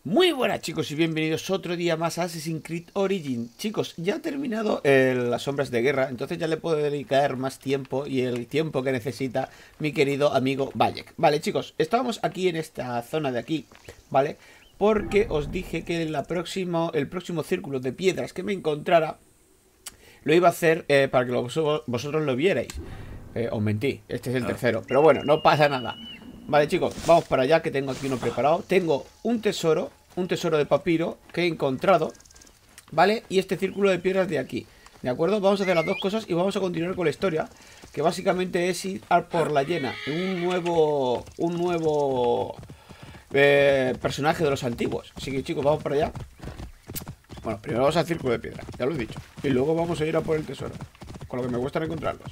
Muy buenas chicos y bienvenidos otro día más a Assassin's Creed Origin. Chicos, ya ha terminado las sombras de guerra, entonces ya le puedo dedicar más tiempo y el tiempo que necesita mi querido amigo Bayek. Vale chicos, estábamos aquí en esta zona de aquí, ¿vale? Porque os dije que el próximo círculo de piedras que me encontrara lo iba a hacer para que vosotros lo vierais. Os mentí, este es el tercero, pero bueno, no pasa nada. Vale chicos, vamos para allá que tengo aquí uno preparado. Tengo un tesoro de papiro que he encontrado, ¿vale? Y este círculo de piedras de aquí, ¿de acuerdo? Vamos a hacer las dos cosas y vamos a continuar con la historia, que básicamente es ir a por la llena, un nuevo personaje de los antiguos. Así que chicos, vamos para allá. Bueno, primero vamos al círculo de piedra, ya lo he dicho. Y luego vamos a ir a por el tesoro, con lo que me cuesta encontrarlos.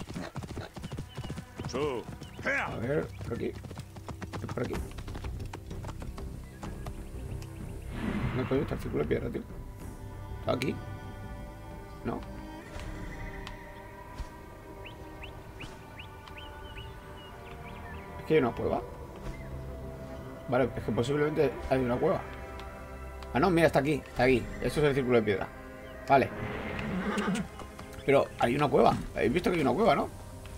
A ver, por aquí. Por aquí. No, coño, está el círculo de piedra, tío. ¿Está aquí? No. Es que hay una cueva. Vale, es que posiblemente hay una cueva. Ah, no, mira, está aquí, está aquí. Eso es el círculo de piedra. Vale. Pero hay una cueva. ¿Habéis visto que hay una cueva, no?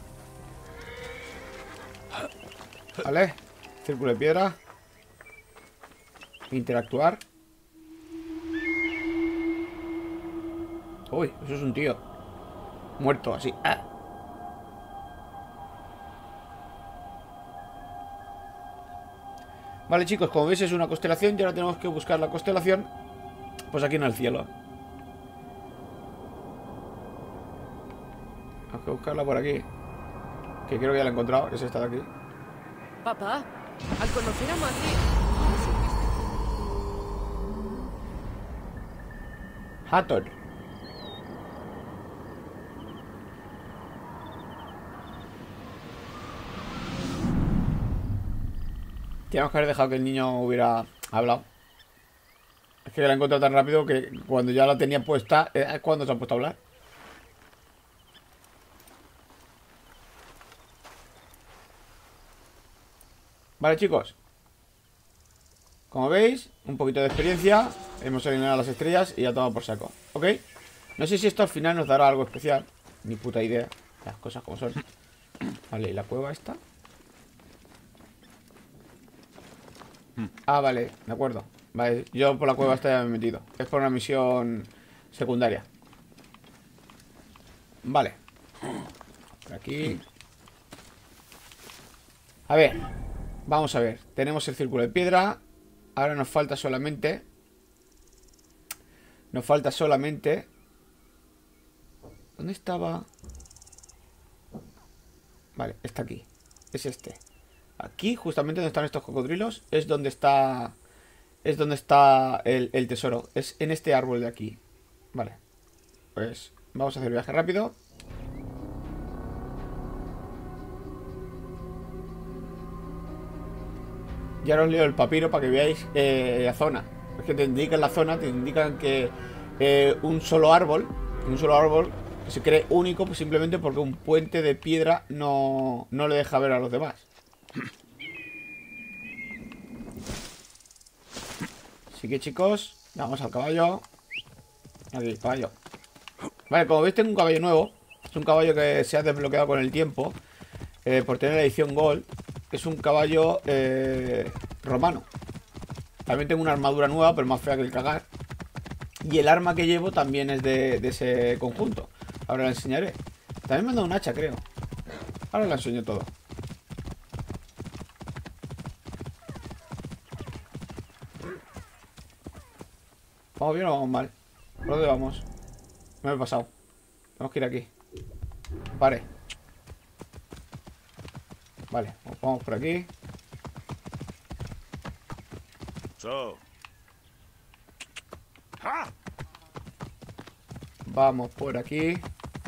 Vale. Círculo de piedra. Interactuar. Uy, eso es un tío muerto, así. ¡Ah! Vale, chicos, como veis es una constelación. Y ahora tenemos que buscar la constelación, pues aquí en el cielo. Tenemos que buscarla por aquí, que creo que ya la he encontrado. Es esta de aquí. Papá, al conocer a Madrid, Hathor. Teníamos que haber dejado que el niño hubiera hablado. Es que la he encontrado tan rápido que cuando ya la tenía puesta, es cuando se ha puesto a hablar. Vale, chicos. Como veis, un poquito de experiencia. Hemos eliminado las estrellas y ya tomado por saco. ¿Ok? No sé si esto al final nos dará algo especial. Ni puta idea. Las cosas como son. Vale, ¿y la cueva esta? Ah, vale, de acuerdo. Vale, yo por la cueva esta ya me he metido. Es por una misión secundaria. Vale. Por aquí. A ver. Vamos a ver. Tenemos el círculo de piedra. Ahora nos falta solamente... ¿Dónde estaba? Vale, está aquí. Es este. Aquí, justamente donde están estos cocodrilos, es donde está... Es donde está el tesoro. Es en este árbol de aquí. Vale. Pues vamos a hacer viaje rápido. Y ahora os leo el papiro para que veáis la zona. Es que te indican la zona, te indican que un solo árbol se cree único, pues simplemente porque un puente de piedra no le deja ver a los demás. Así que chicos, vamos al caballo. Aquí, caballo. Vale, como veis tengo un caballo nuevo. Es un caballo que se ha desbloqueado con el tiempo por tener la edición Gold. Es un caballo romano. También tengo una armadura nueva, pero más fea que el cagar. Y el arma que llevo también es de ese conjunto. Ahora la enseñaré. También me han dado un hacha, creo. Ahora la enseño todo. ¿Vamos bien o vamos mal? ¿Por dónde vamos? Me he pasado. Tenemos que ir aquí. Vale. Vale, vamos por aquí. Vamos por aquí.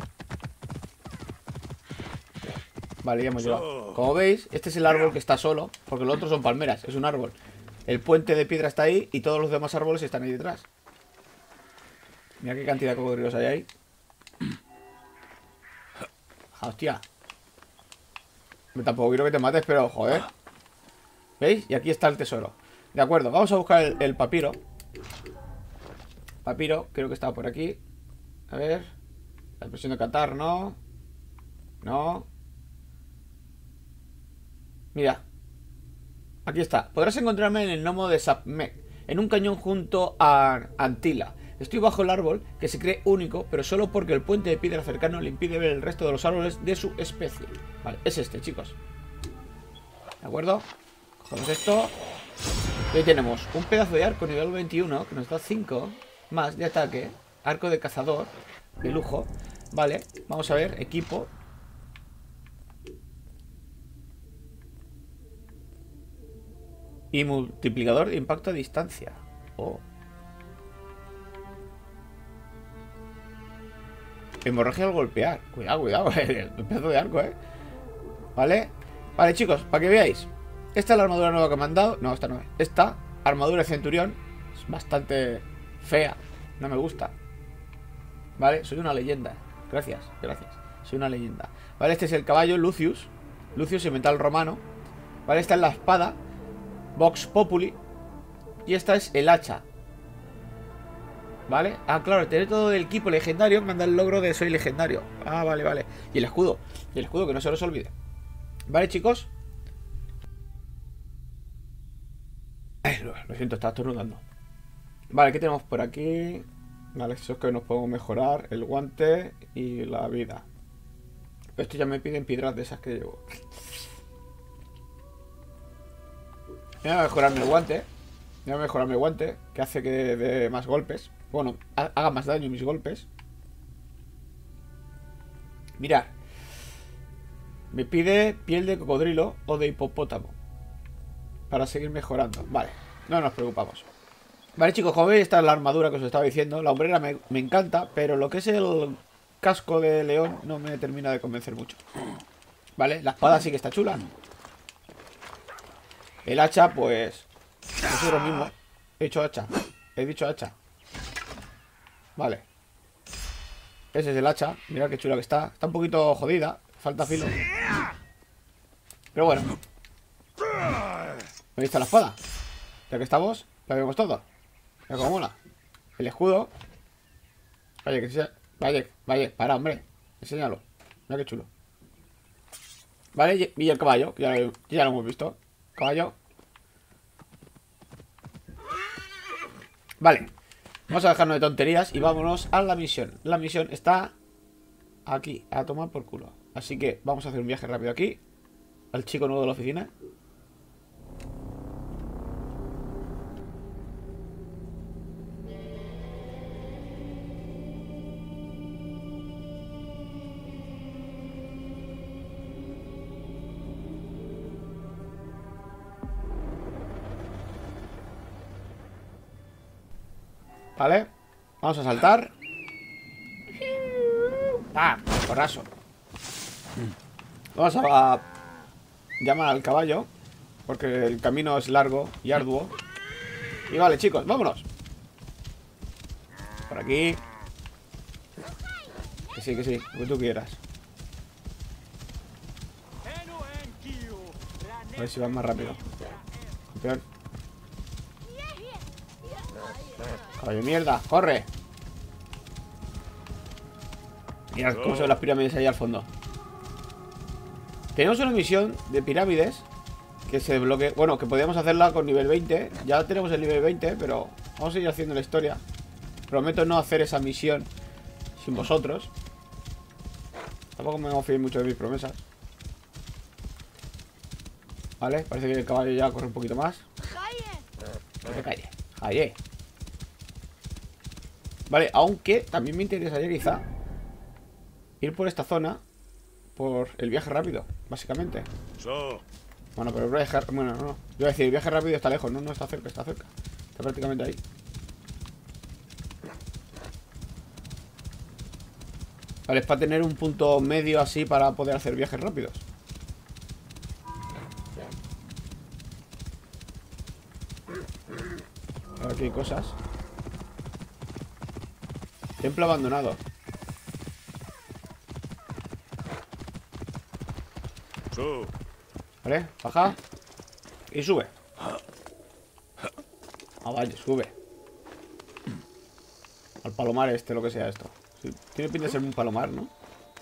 Vale, ya hemos llegado. Como veis, este es el árbol que está solo, porque los otros son palmeras, es un árbol. El puente de piedra está ahí y todos los demás árboles están ahí detrás. Mira qué cantidad de cocodrilos hay ahí. Hostia. Tampoco quiero que te mates, pero joder. ¿Veis? Y aquí está el tesoro. De acuerdo, vamos a buscar el papiro. Papiro, creo que estaba por aquí. A ver. La expresión de Qatar, no. No. Mira. Aquí está. Podrás encontrarme en el gnomo de Sapmek, en un cañón junto a Antila. Estoy bajo el árbol, que se cree único, pero solo porque el puente de piedra cercano le impide ver el resto de los árboles de su especie. Vale, es este, chicos. ¿De acuerdo? Cogemos esto. Y ahí tenemos un pedazo de arco nivel 21, que nos da 5 más de ataque. Arco de cazador, de lujo. Vale, vamos a ver, equipo. Y multiplicador de impacto a distancia. Oh. Hemorragia al golpear. Cuidado, cuidado. El pedazo de arco, Vale. Vale, chicos, para que veáis. Esta es la armadura nueva que me han dado. No, esta no es. Esta, armadura de centurión. Es bastante fea. No me gusta. Vale, soy una leyenda. Gracias, gracias. Soy una leyenda. Vale, este es el caballo Lucius. Lucius y metal romano. Vale, esta es la espada Vox Populi. Y esta es el hacha. ¿Vale? Ah, claro, tener todo el equipo legendario me da el logro de soy legendario. Ah, vale, vale. Y el escudo. Y el escudo, que no se los olvide. ¿Vale, chicos? Lo siento, estaba estornudando. Vale, ¿qué tenemos por aquí? Vale, eso es que nos podemos mejorar. El guante y la vida. Pero esto ya me piden piedras de esas que llevo. Voy a mejorarme el guante. Voy a mejorarme el guante, que hace que dé más golpes. Bueno, haga más daño mis golpes. Mirad. Me pide piel de cocodrilo o de hipopótamo para seguir mejorando. Vale, no nos preocupamos. Vale, chicos, como veis, esta es la armadura que os estaba diciendo. La hombrera me encanta, pero lo que es el casco de león no me termina de convencer mucho. Vale, la espada sí que está chula. El hacha, pues... es lo mismo. He dicho hacha. He dicho hacha. Vale. Ese es el hacha. Mirad qué chula que está. Está un poquito jodida. Falta filo. Pero bueno. ¿Me viste la espada? Ya que estamos, la vemos todo. Mira cómo mola. El escudo. Vaya, que sea. Vaya, para, hombre. Enséñalo. Mira qué chulo. Vale, y el caballo. Ya lo hemos visto. Caballo. Vale. Vamos a dejarnos de tonterías y vámonos a la misión. La misión está aquí, a tomar por culo. Así que vamos a hacer un viaje rápido aquí. Al chico nuevo de la oficina. Vale, vamos a saltar. ¡Ah! Porrazo. Vamos a llamar al caballo, porque el camino es largo y arduo. Y vale, chicos, vámonos. Por aquí. Que sí, lo que tú quieras. A ver si van más rápido. Campeón. Caballo mierda, corre. Mirad cómo se ven las pirámides ahí al fondo. Tenemos una misión de pirámides que se desbloquea. Bueno, que podríamos hacerla con nivel 20. Ya tenemos el nivel 20, pero vamos a ir haciendo la historia. Prometo no hacer esa misión sin vosotros. Tampoco me confío mucho de mis promesas. Vale, parece que el caballo ya corre un poquito más. No te calles. Calle. Vale, aunque también me interesaría quizá ir por esta zona por el viaje rápido, básicamente. Bueno, pero el viaje... Bueno, no. Yo voy a decir, el viaje rápido está lejos. No, no está cerca, está cerca. Está prácticamente ahí. Vale, es para tener un punto medio así para poder hacer viajes rápidos. Aquí hay cosas. Templo abandonado. Vale, baja. Y sube. Ah, vaya, sube. Al palomar este, lo que sea esto. Sí, tiene pinta de ser un palomar, ¿no?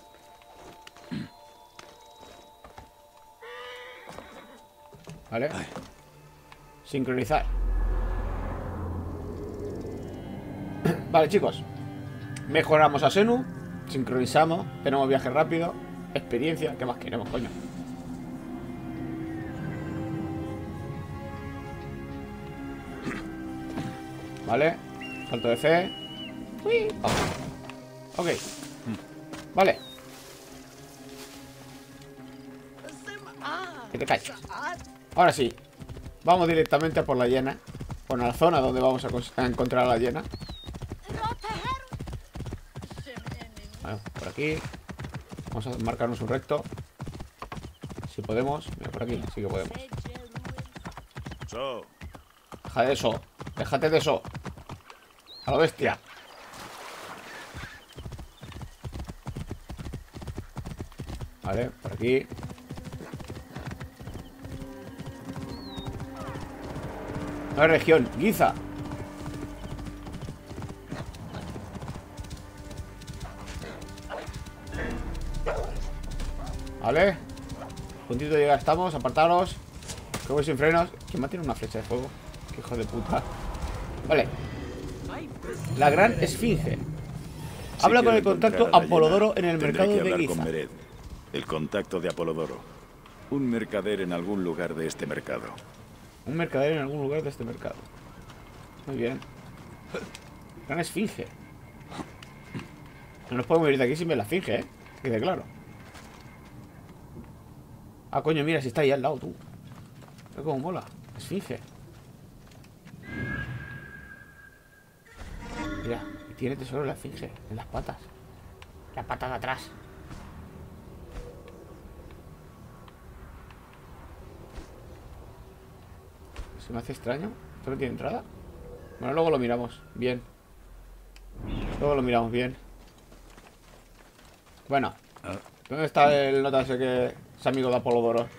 Vale. Sincronizar. Vale, chicos. Mejoramos a Xenu. Sincronizamos. Tenemos viaje rápido. Experiencia. ¿Qué más queremos, coño? Vale. Salto de fe. Uy. Ok. Vale. Que te calles. Ahora sí. Vamos directamente a por la hiena. Bueno, a la zona donde vamos a encontrar a la hiena. Vale, por aquí. Vamos a marcarnos un recto. Si podemos. Mira, por aquí. Sí que podemos. Deja de eso. Déjate de eso. A la bestia. Vale, por aquí. Nueva región, Giza. Vale. Puntito de llegada estamos, apartaros. Que voy sin frenos. ¿Quién me ha tirado una flecha de fuego? Qué hijo de puta. Vale. La gran esfinge. Habla con el contacto Apolodoro en el mercado de Giza. El contacto de Apolodoro. Un mercader en algún lugar de este mercado. Un mercader en algún lugar de este mercado. Muy bien. Gran esfinge. No nos podemos ir de aquí sin ver la esfinge, ¿eh? Quede claro. Ah, coño, mira, si está ahí al lado, tú. Mira cómo mola. Esfinge. Mira, tiene tesoro la esfinge. En las patas. La pata de atrás. Se me hace extraño. ¿Esto no tiene entrada? Bueno, luego lo miramos. Bien. Luego lo miramos bien. Bueno. ¿Dónde está el nota ese que es amigo de Apolodoro?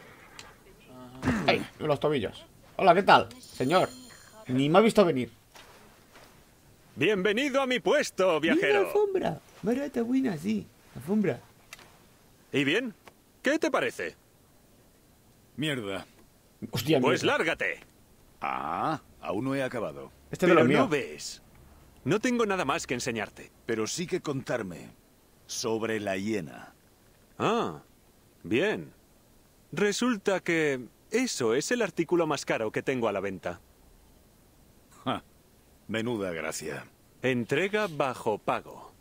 ¡Ay! Los tobillos. Hola, ¿qué tal? Señor. Ni me ha visto venir. Bienvenido a mi puesto, viajero. Mira, alfombra. Barata, buena, sí. Alfombra. ¿Y bien? ¿Qué te parece? Mierda. Hostia, Pues mierda. lárgate. Ah, aún no he acabado. Este de Pero lo mío. no ves. No tengo nada más que enseñarte. Pero sí que contarme sobre la hiena. Ah, bien. Resulta que eso es el artículo más caro que tengo a la venta. Ja, menuda gracia. Entrega bajo pago.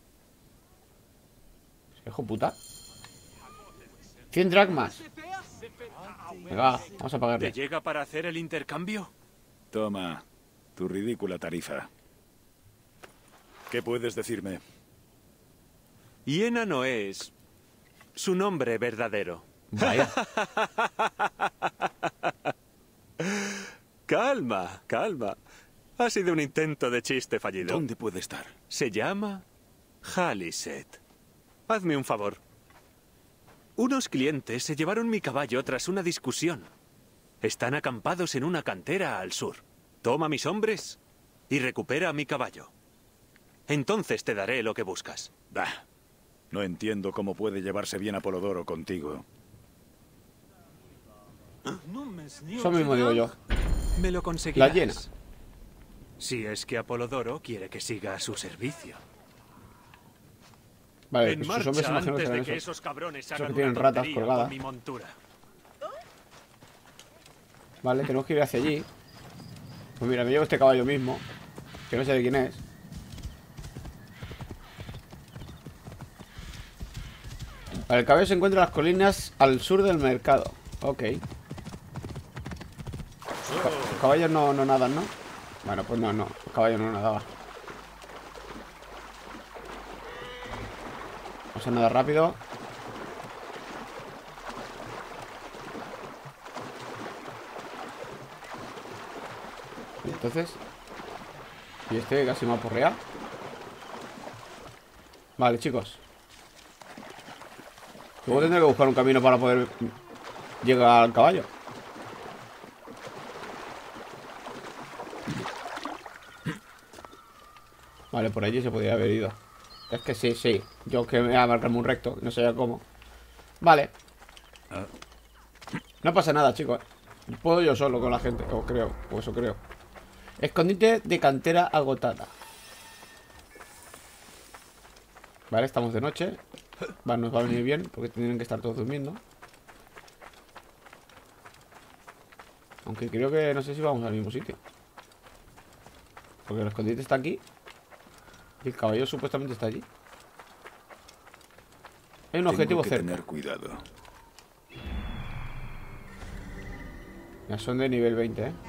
Hijo puta. 100 dracmas. Venga, vamos a ¿Te pagarle. llega para hacer el intercambio? Toma, tu ridícula tarifa. ¿Qué puedes decirme? Hiena no es su nombre verdadero. Vaya. Calma, calma. Ha sido un intento de chiste fallido. ¿Dónde puede estar? Se llama Haliset. Hazme un favor. Unos clientes se llevaron mi caballo tras una discusión. Están acampados en una cantera al sur. Toma mis hombres y recupera mi caballo. Entonces te daré lo que buscas. Bah, no entiendo cómo puede llevarse bien Apolodoro contigo. Eso mismo digo yo. Me lo conseguirás. La hiena. Si es que Apolodoro quiere que siga a su servicio. Vale, En pues sus marcha hombres imagino que antes serán de que esos. esos cabrones Esos hagan que tienen una ratas tontería colgadas. con mi montura. Vale, tenemos que ir hacia allí. Pues mira, me llevo este caballo mismo. Que no sé de quién es. Vale, el caballo se encuentra en las colinas al sur del mercado. Ok. Los caballos no nadan, ¿no? Bueno, pues no. Los caballos no nadaban. Vamos a nadar rápido. Y entonces. Y este casi me ha porreado. Vale, chicos. Luego tendré que buscar un camino para poder llegar al caballo. Vale, por allí se podría haber ido. Es que sí, sí. Yo que me voy a marcarme un recto, no sé cómo. Vale. No pasa nada, chicos. Puedo yo solo con la gente, o creo, o eso creo. Escondite de cantera agotada. Vale, estamos de noche. Vale, nos va a venir bien, porque tienen que estar todos durmiendo. Aunque creo que no sé si vamos al mismo sitio. Porque el escondite está aquí. Y el caballo supuestamente está allí. Hay un objetivo cerca. Tener cuidado. Ya son de nivel 20, ¿eh?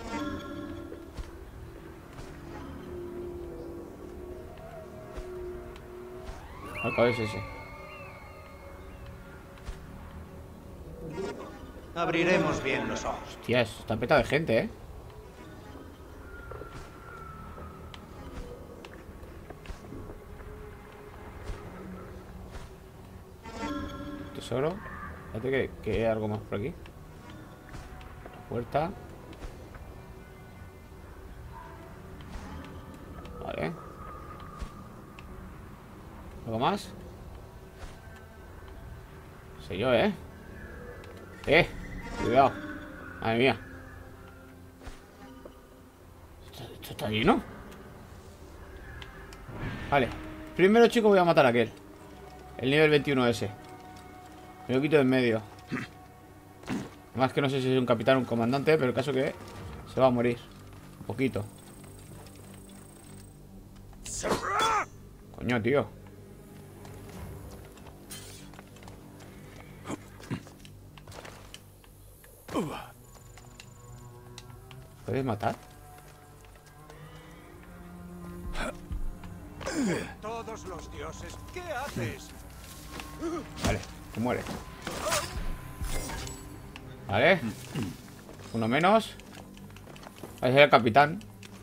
El caballo es ese. Abriremos bien los ojos. Hostias, está peta de gente, ¿eh? Tesoro. Fíjate que hay algo más por aquí. Puerta. Vale. ¿Algo más? No sé yo, ¿eh? Cuidado. Madre mía. ¿Esto está lleno? Vale. Primero, chicos, voy a matar a aquel. El nivel 21 ese. Me lo quito de en medio. Más que no sé si es un capitán o un comandante, pero el caso que se va a morir. Un poquito. Coño, tío. ¿Puedes matar? Todos los dioses, ¿qué haces? Vale, se muere. Vale. Uno menos. Ahí es el capitán.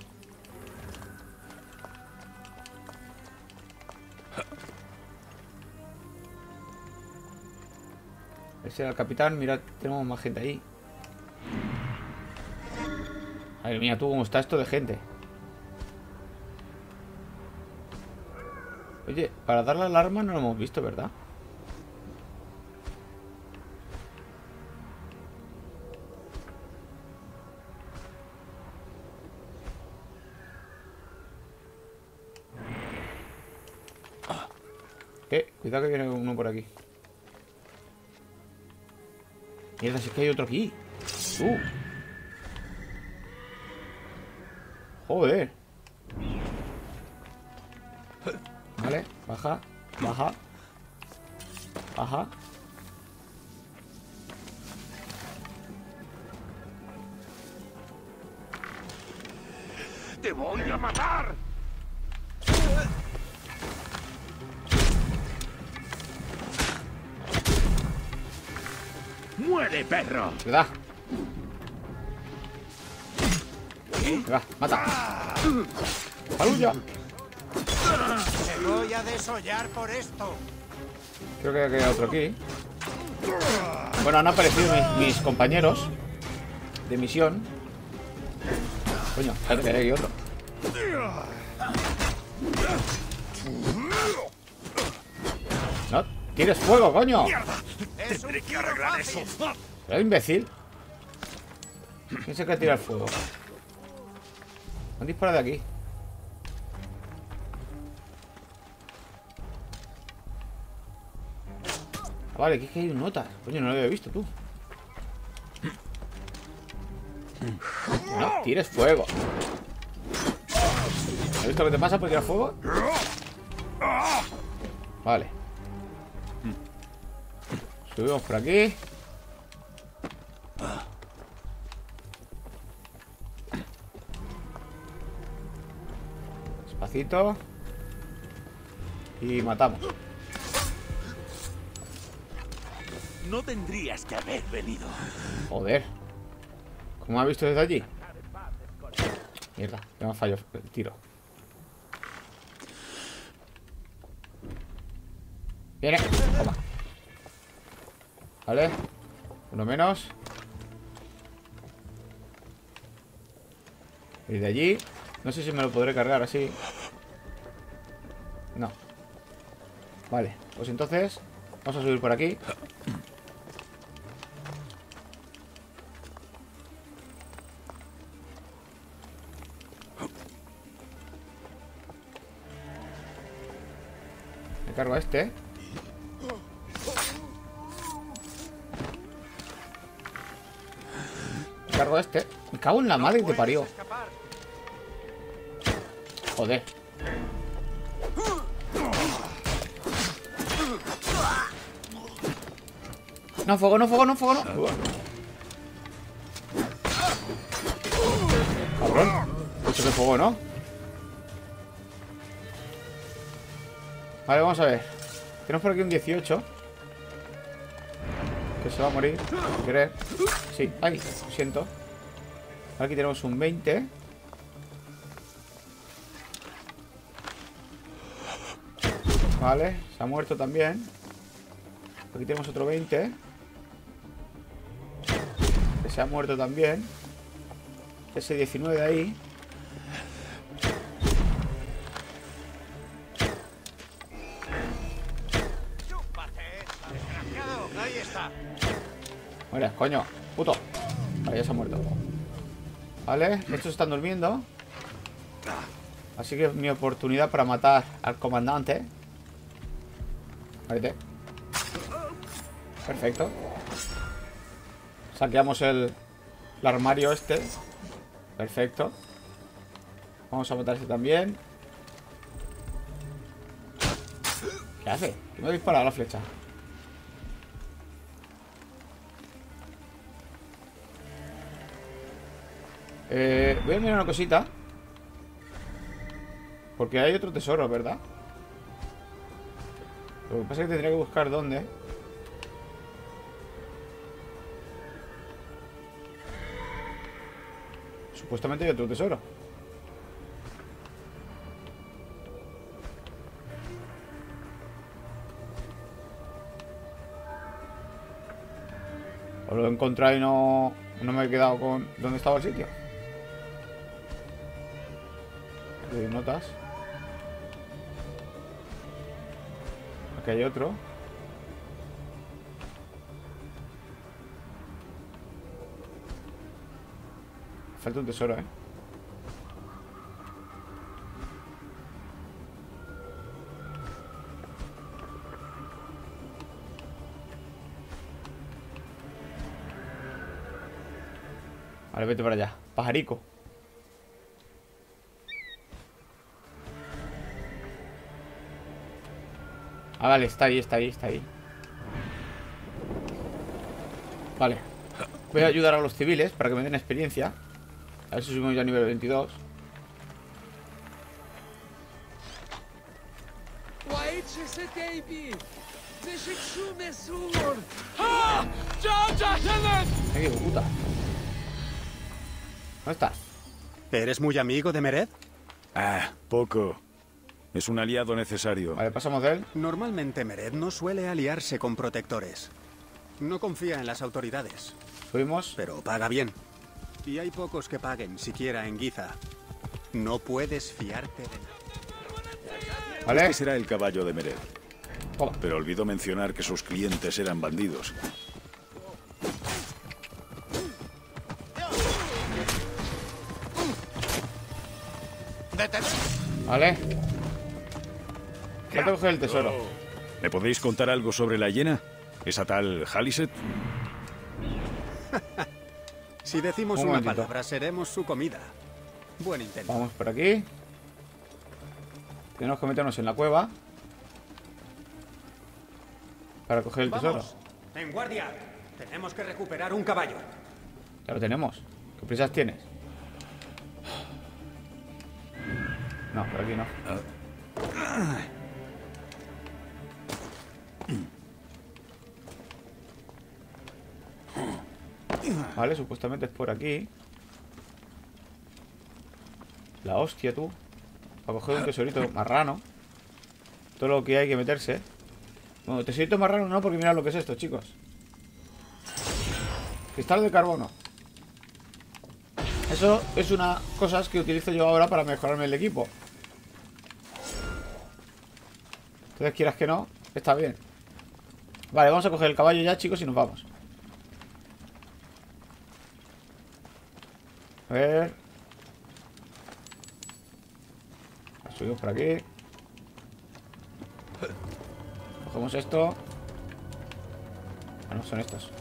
Ese era el capitán. Mira, tenemos más gente ahí. Madre mía, tú cómo está esto de gente. Oye, para dar la alarma no lo hemos visto, ¿verdad? Cuidado que viene uno por aquí. Mierda, si es que hay otro aquí. Joder. Vale, baja, baja. Baja. ¡Te voy a matar! ¡Muere, perro! Cuidado. Venga, mata. ¡Aluya! ¡Te voy a desollar por esto! Creo que queda otro aquí. Bueno, han aparecido mis compañeros de misión. Coño, espérate, que hay aquí otro. No, tires fuego, coño. ¡Tendré que arreglar eso! ¿Eres imbécil? ¿Quién se quiere tirar fuego? Han disparado de aquí. Ah, vale, aquí es que hay notas. Coño, no lo había visto tú. No, tires fuego. ¿Has visto lo que te pasa por tirar fuego? Vale. Subimos por aquí. Despacito. Y matamos. No tendrías que haber venido. Joder. ¿Cómo ha visto desde allí? Mierda, que me ha fallado el tiro. Viene. Toma. Vale. Uno menos. Y de allí. No sé si me lo podré cargar así. No. Vale, pues entonces vamos a subir por aquí. Me cargo a este. Me cargo a este. Me cago en la madre que te parió. Joder. No, fuego, no, fuego, no, fuego, no. Cabrón. Mucho de fuego, ¿no? Vale, vamos a ver. Tenemos por aquí un 18. Que se va a morir. Sin querer. Sí, ay, lo siento. Aquí tenemos un 20. Vale, se ha muerto también. Aquí tenemos otro 20. Que se ha muerto también. Ese 19 de ahí. Ahí está. Muere, coño, puto. Vale, ya se ha muerto. Vale, estos están durmiendo. Así que es mi oportunidad para matar al comandante. Vale. Perfecto. Saqueamos el armario este. Perfecto. Vamos a matar este también. ¿Qué hace? ¿Qué me ha disparado la flecha? Voy a mirar una cosita. Porque hay otro tesoro, ¿verdad? Lo que pasa es que tendría que buscar dónde. Supuestamente hay otro tesoro. O lo he encontrado y no me he quedado con dónde estaba el sitio. Aquí hay notas. Aquí hay otro. Falta un tesoro, ¿eh? Vale, vete para allá. Pajarico. Ah, vale, está ahí, está ahí, está ahí. Vale. Voy a ayudar a los civiles para que me den experiencia. A ver si subimos ya a nivel 22. ¡Ay, qué puta! ¿Dónde está? ¿Eres muy amigo de Mered? Ah, poco. Es un aliado necesario. Vale, pasamos de él. Normalmente Mered no suele aliarse con protectores. No confía en las autoridades, Subimos. pero paga bien. Y hay pocos que paguen, siquiera en Giza. No puedes fiarte de nada. Vale. Este será el caballo de Mered. Toma. Pero olvidó mencionar que sus clientes eran bandidos. Vale. Falta coger el tesoro. ¿Me podéis contar algo sobre la hiena? ¿Esa tal Haliset? Si decimos Un una momentito. palabra, seremos su comida. Buen intento. Vamos por aquí. Tenemos que meternos en la cueva para coger el tesoro. ¡Vamos! ¡En guardia! Tenemos que recuperar un caballo. Ya lo tenemos. ¿Qué prisas tienes? No, por aquí no. Vale, supuestamente es por aquí. La hostia, tú. Para coger un tesorito marrano. Todo lo que hay que meterse. Bueno, tesorito marrano no, porque mirad lo que es esto, chicos. Cristal de carbono. Eso es una cosas que utilizo yo ahora para mejorarme el equipo. Entonces, quieras que no, está bien. Vale, vamos a coger el caballo ya, chicos, y nos vamos. A ver. Subimos por aquí. Cogemos esto. Ah, no, son estos.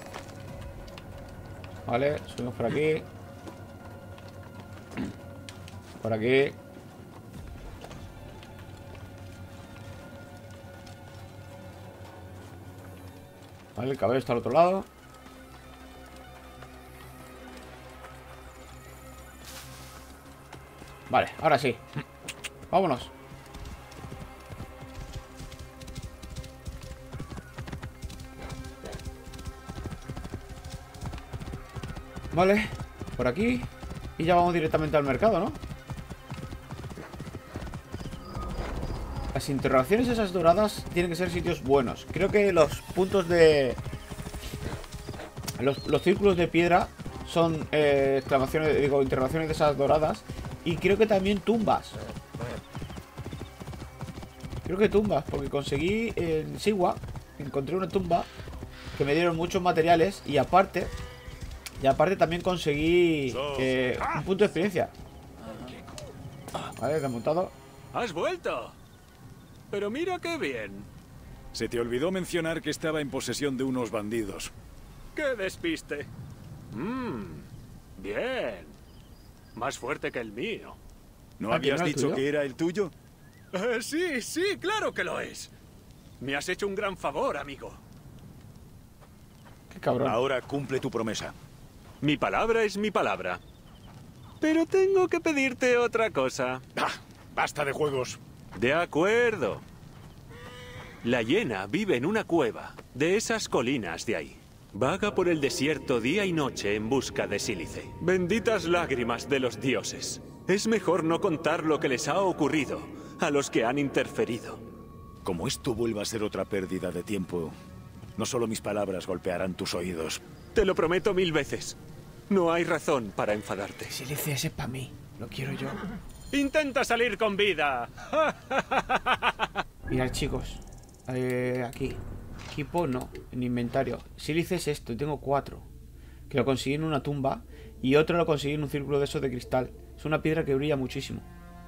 Vale, subimos por aquí. Por aquí. Vale, el caballo está al otro lado. Vale, ahora sí. Vámonos. Vale, por aquí. Y ya vamos directamente al mercado, ¿no? Las interrogaciones esas doradas tienen que ser sitios buenos. Creo que los puntos de... Los círculos de piedra son exclamaciones, digo, interrogaciones de esas doradas. Y creo que también tumbas. Creo que tumbas, porque conseguí en Sigua, encontré una tumba que me dieron muchos materiales. Y aparte también conseguí un punto de experiencia. Vale, desmontado. ¡Has vuelto! Pero mira qué bien. Se te olvidó mencionar que estaba en posesión de unos bandidos. ¡Qué despiste! Bien. Más fuerte que el mío. ¿No ¿Ah, que habías no era el dicho tuyo? que era el tuyo? Sí, sí, claro que lo es. Me has hecho un gran favor, amigo. Qué cabrón. Ahora cumple tu promesa. Mi palabra es mi palabra. Pero tengo que pedirte otra cosa. ¡Ah! ¡Basta de juegos! De acuerdo. La hiena vive en una cueva de esas colinas de ahí. Vaga por el desierto día y noche en busca de sílice. Benditas lágrimas de los dioses. Es mejor no contar lo que les ha ocurrido a los que han interferido. Como esto vuelva a ser otra pérdida de tiempo, no solo mis palabras golpearán tus oídos. Te lo prometo 1000 veces. No hay razón para enfadarte. Si le hice ese para mí, lo quiero yo. ¡Intenta salir con vida! Mirad, chicos. Aquí. Equipo no. En inventario. Sílice es esto. Y tengo 4. Que lo conseguí en una tumba. Y otro lo conseguí en un círculo de esos de cristal. Es una piedra que brilla muchísimo.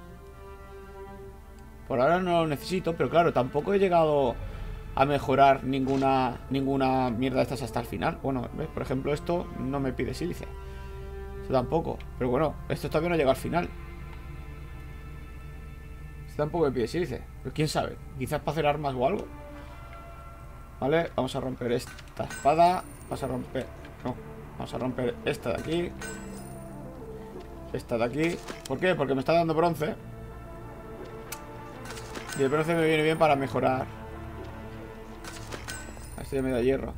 Por ahora no lo necesito. Pero claro, tampoco he llegado a mejorar ninguna mierda de estas hasta el final. Bueno, ¿ves? Por ejemplo, esto no me pide sílice. Esto tampoco. Pero bueno, esto todavía no llega al final. Esto tampoco me pide sílice. Pero quién sabe. Quizás para hacer armas o algo. Vale, vamos a romper esta espada. Vamos a romper... No, vamos a romper esta de aquí. Esta de aquí. ¿Por qué? Porque me está dando bronce. Y el bronce me viene bien para mejorar. Este ya me da hierro.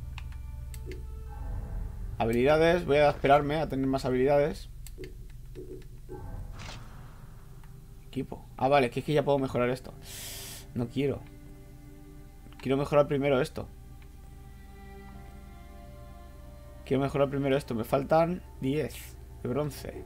Habilidades. Voy a esperarme a tener más habilidades. Equipo. Ah, vale, que es que ya puedo mejorar esto. No quiero. Quiero mejorar primero esto. Quiero mejorar primero esto. Me faltan 10 de bronce.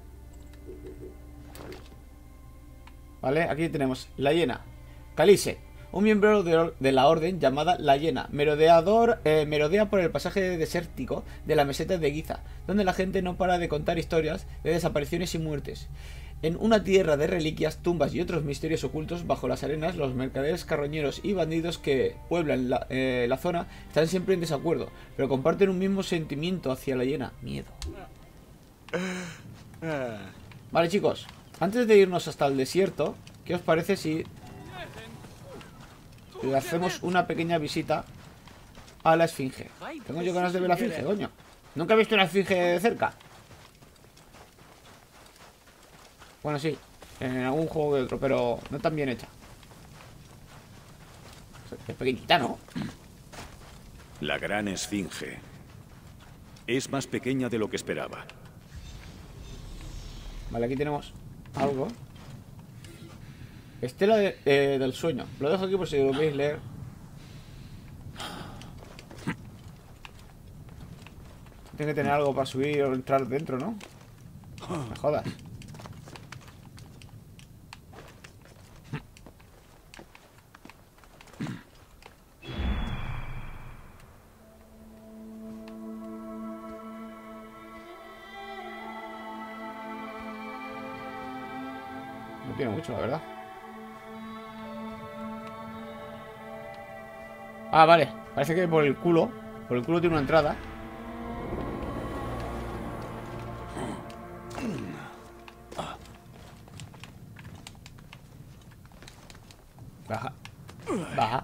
Vale, aquí tenemos la hiena Calice, un miembro de la orden llamada la hiena. Merodea por el pasaje desértico de la meseta de Giza, donde la gente no para de contar historias de desapariciones y muertes. En una tierra de reliquias, tumbas y otros misterios ocultos bajo las arenas, los mercaderes, carroñeros y bandidos que pueblan la zona están siempre en desacuerdo, pero comparten un mismo sentimiento hacia la hiena: miedo. Vale, chicos, antes de irnos hasta el desierto, ¿qué os parece si le hacemos una pequeña visita a la esfinge? Tengo yo ganas de ver la esfinge, coño. Nunca he visto una esfinge de cerca. Bueno, sí, en algún juego que otro, pero no tan bien hecha. Es pequeñita, ¿no? La gran esfinge. Es más pequeña de lo que esperaba. Vale, aquí tenemos algo. Estela del sueño. Lo dejo aquí por si lo queréis leer. Tiene que tener algo para subir o entrar dentro, ¿no? No me jodas. No tiene mucho, la verdad. Ah, vale. Parece que por el culo. Por el culo tiene una entrada. Baja. Baja.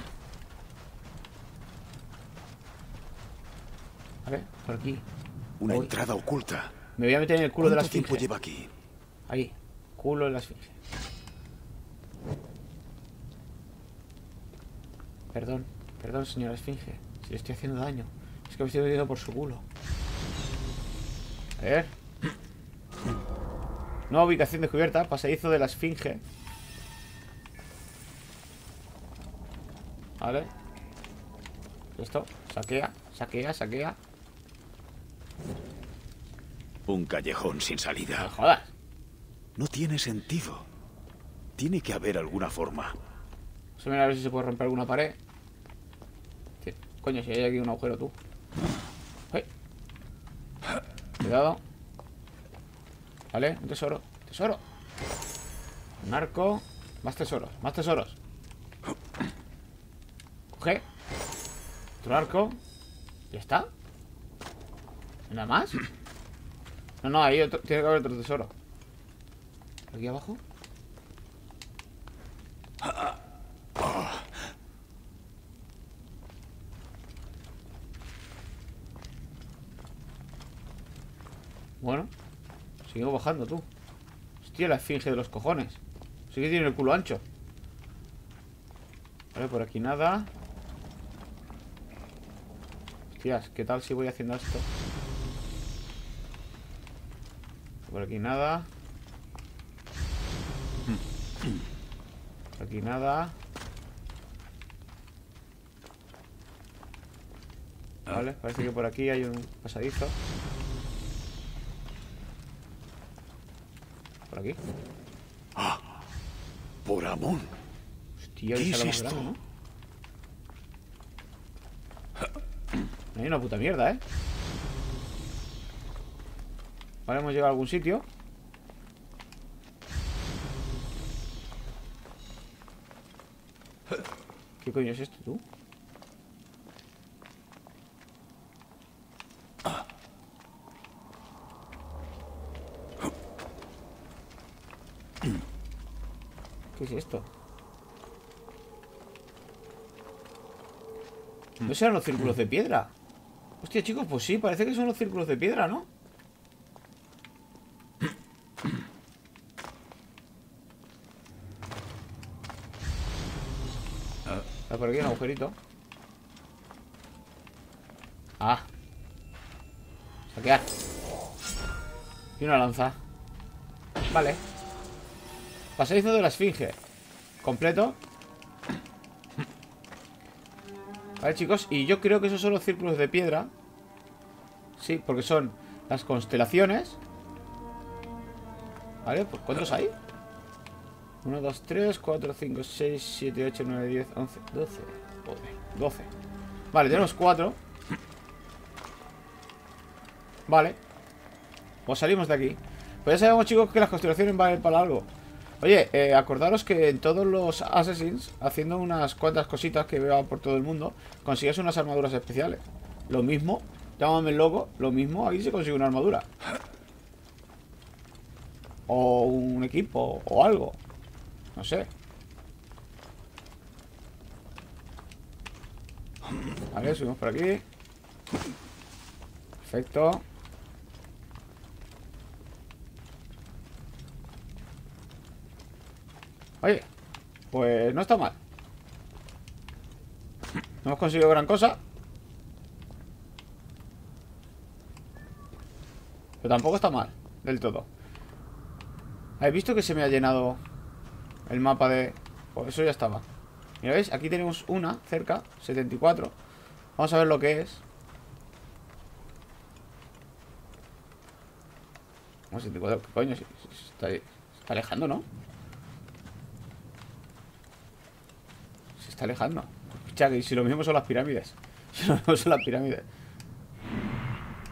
A ver, por aquí. Una Uy. entrada oculta. Me voy a meter en el culo de la ¿Cuánto tiempo esfinge. lleva aquí? Ahí. Culo de la esfinge. Perdón. Perdón, señora esfinge. Si le estoy haciendo daño. Es que me estoy metiendo por su culo. A ver. Nueva ubicación descubierta. Pasadizo de la esfinge. Vale. Esto. Saquea. Saquea. Saquea. Un callejón sin No salida. jodas. No tiene sentido. Tiene que haber alguna forma. Vamos a mirar a ver si se puede romper alguna pared. ¿Qué? Coño, si hay aquí un agujero, tú. ¡Ay! Cuidado. Vale, un tesoro. ¡Tesoro! Un arco. Más tesoros, más tesoros. Coge. Otro arco. ¿Ya está? ¿Nada más? No, no, ahí tiene que haber otro tesoro. ¿Aquí abajo? Bueno, seguimos bajando, tú. Hostia, la esfinge de los cojones. Sí que tiene el culo ancho. Vale, por aquí nada. Hostias, ¿qué tal si voy haciendo esto? Por aquí nada. Por aquí nada. Vale, parece que por aquí hay un pasadizo. Por aquí. Por Amón. Hostia, ¿Qué esa es la más esto? grande, ¿no? No hay una puta mierda, ¿eh? Vale, hemos llegado a algún sitio. ¿Qué coño es esto, tú? ¿Qué es esto? ¿No serán los círculos de piedra? Hostia, chicos, pues sí, parece que son los círculos de piedra, ¿no? Por aquí hay un agujerito. Ah. Saquear. Y una lanza. Vale. Pasadizo de la esfinge. Completo. Vale, chicos. Y yo creo que esos son los círculos de piedra. Sí, porque son las constelaciones. Vale, pues ¿cuántos hay? 1, 2, 3, 4, 5, 6, 7, 8, 9, 10, 11, 12. Joder, 12. Vale, tenemos 4. Vale. Pues salimos de aquí. Pues ya sabemos, chicos, que las constelaciones valen para algo. Oye, acordaros que en todos los Assassins, haciendo unas cuantas cositas que veo por todo el mundo, consigues unas armaduras especiales. Lo mismo, llámame loco, lo mismo, aquí se consigue una armadura. O un equipo, o algo. No sé. Vale, subimos por aquí. Perfecto. Oye, pues no está mal. No hemos conseguido gran cosa, pero tampoco está mal del todo. ¿Habéis visto que se me ha llenado el mapa de...? Pues eso ya estaba. Mira, ¿veis? Aquí tenemos una cerca, 74. Vamos a ver lo que es. Vamos, 74, ¿qué coño? Se está alejando, ¿no? Se está alejando. Escucha, que si lo mismo son las pirámides. Si lo mismo son las pirámides.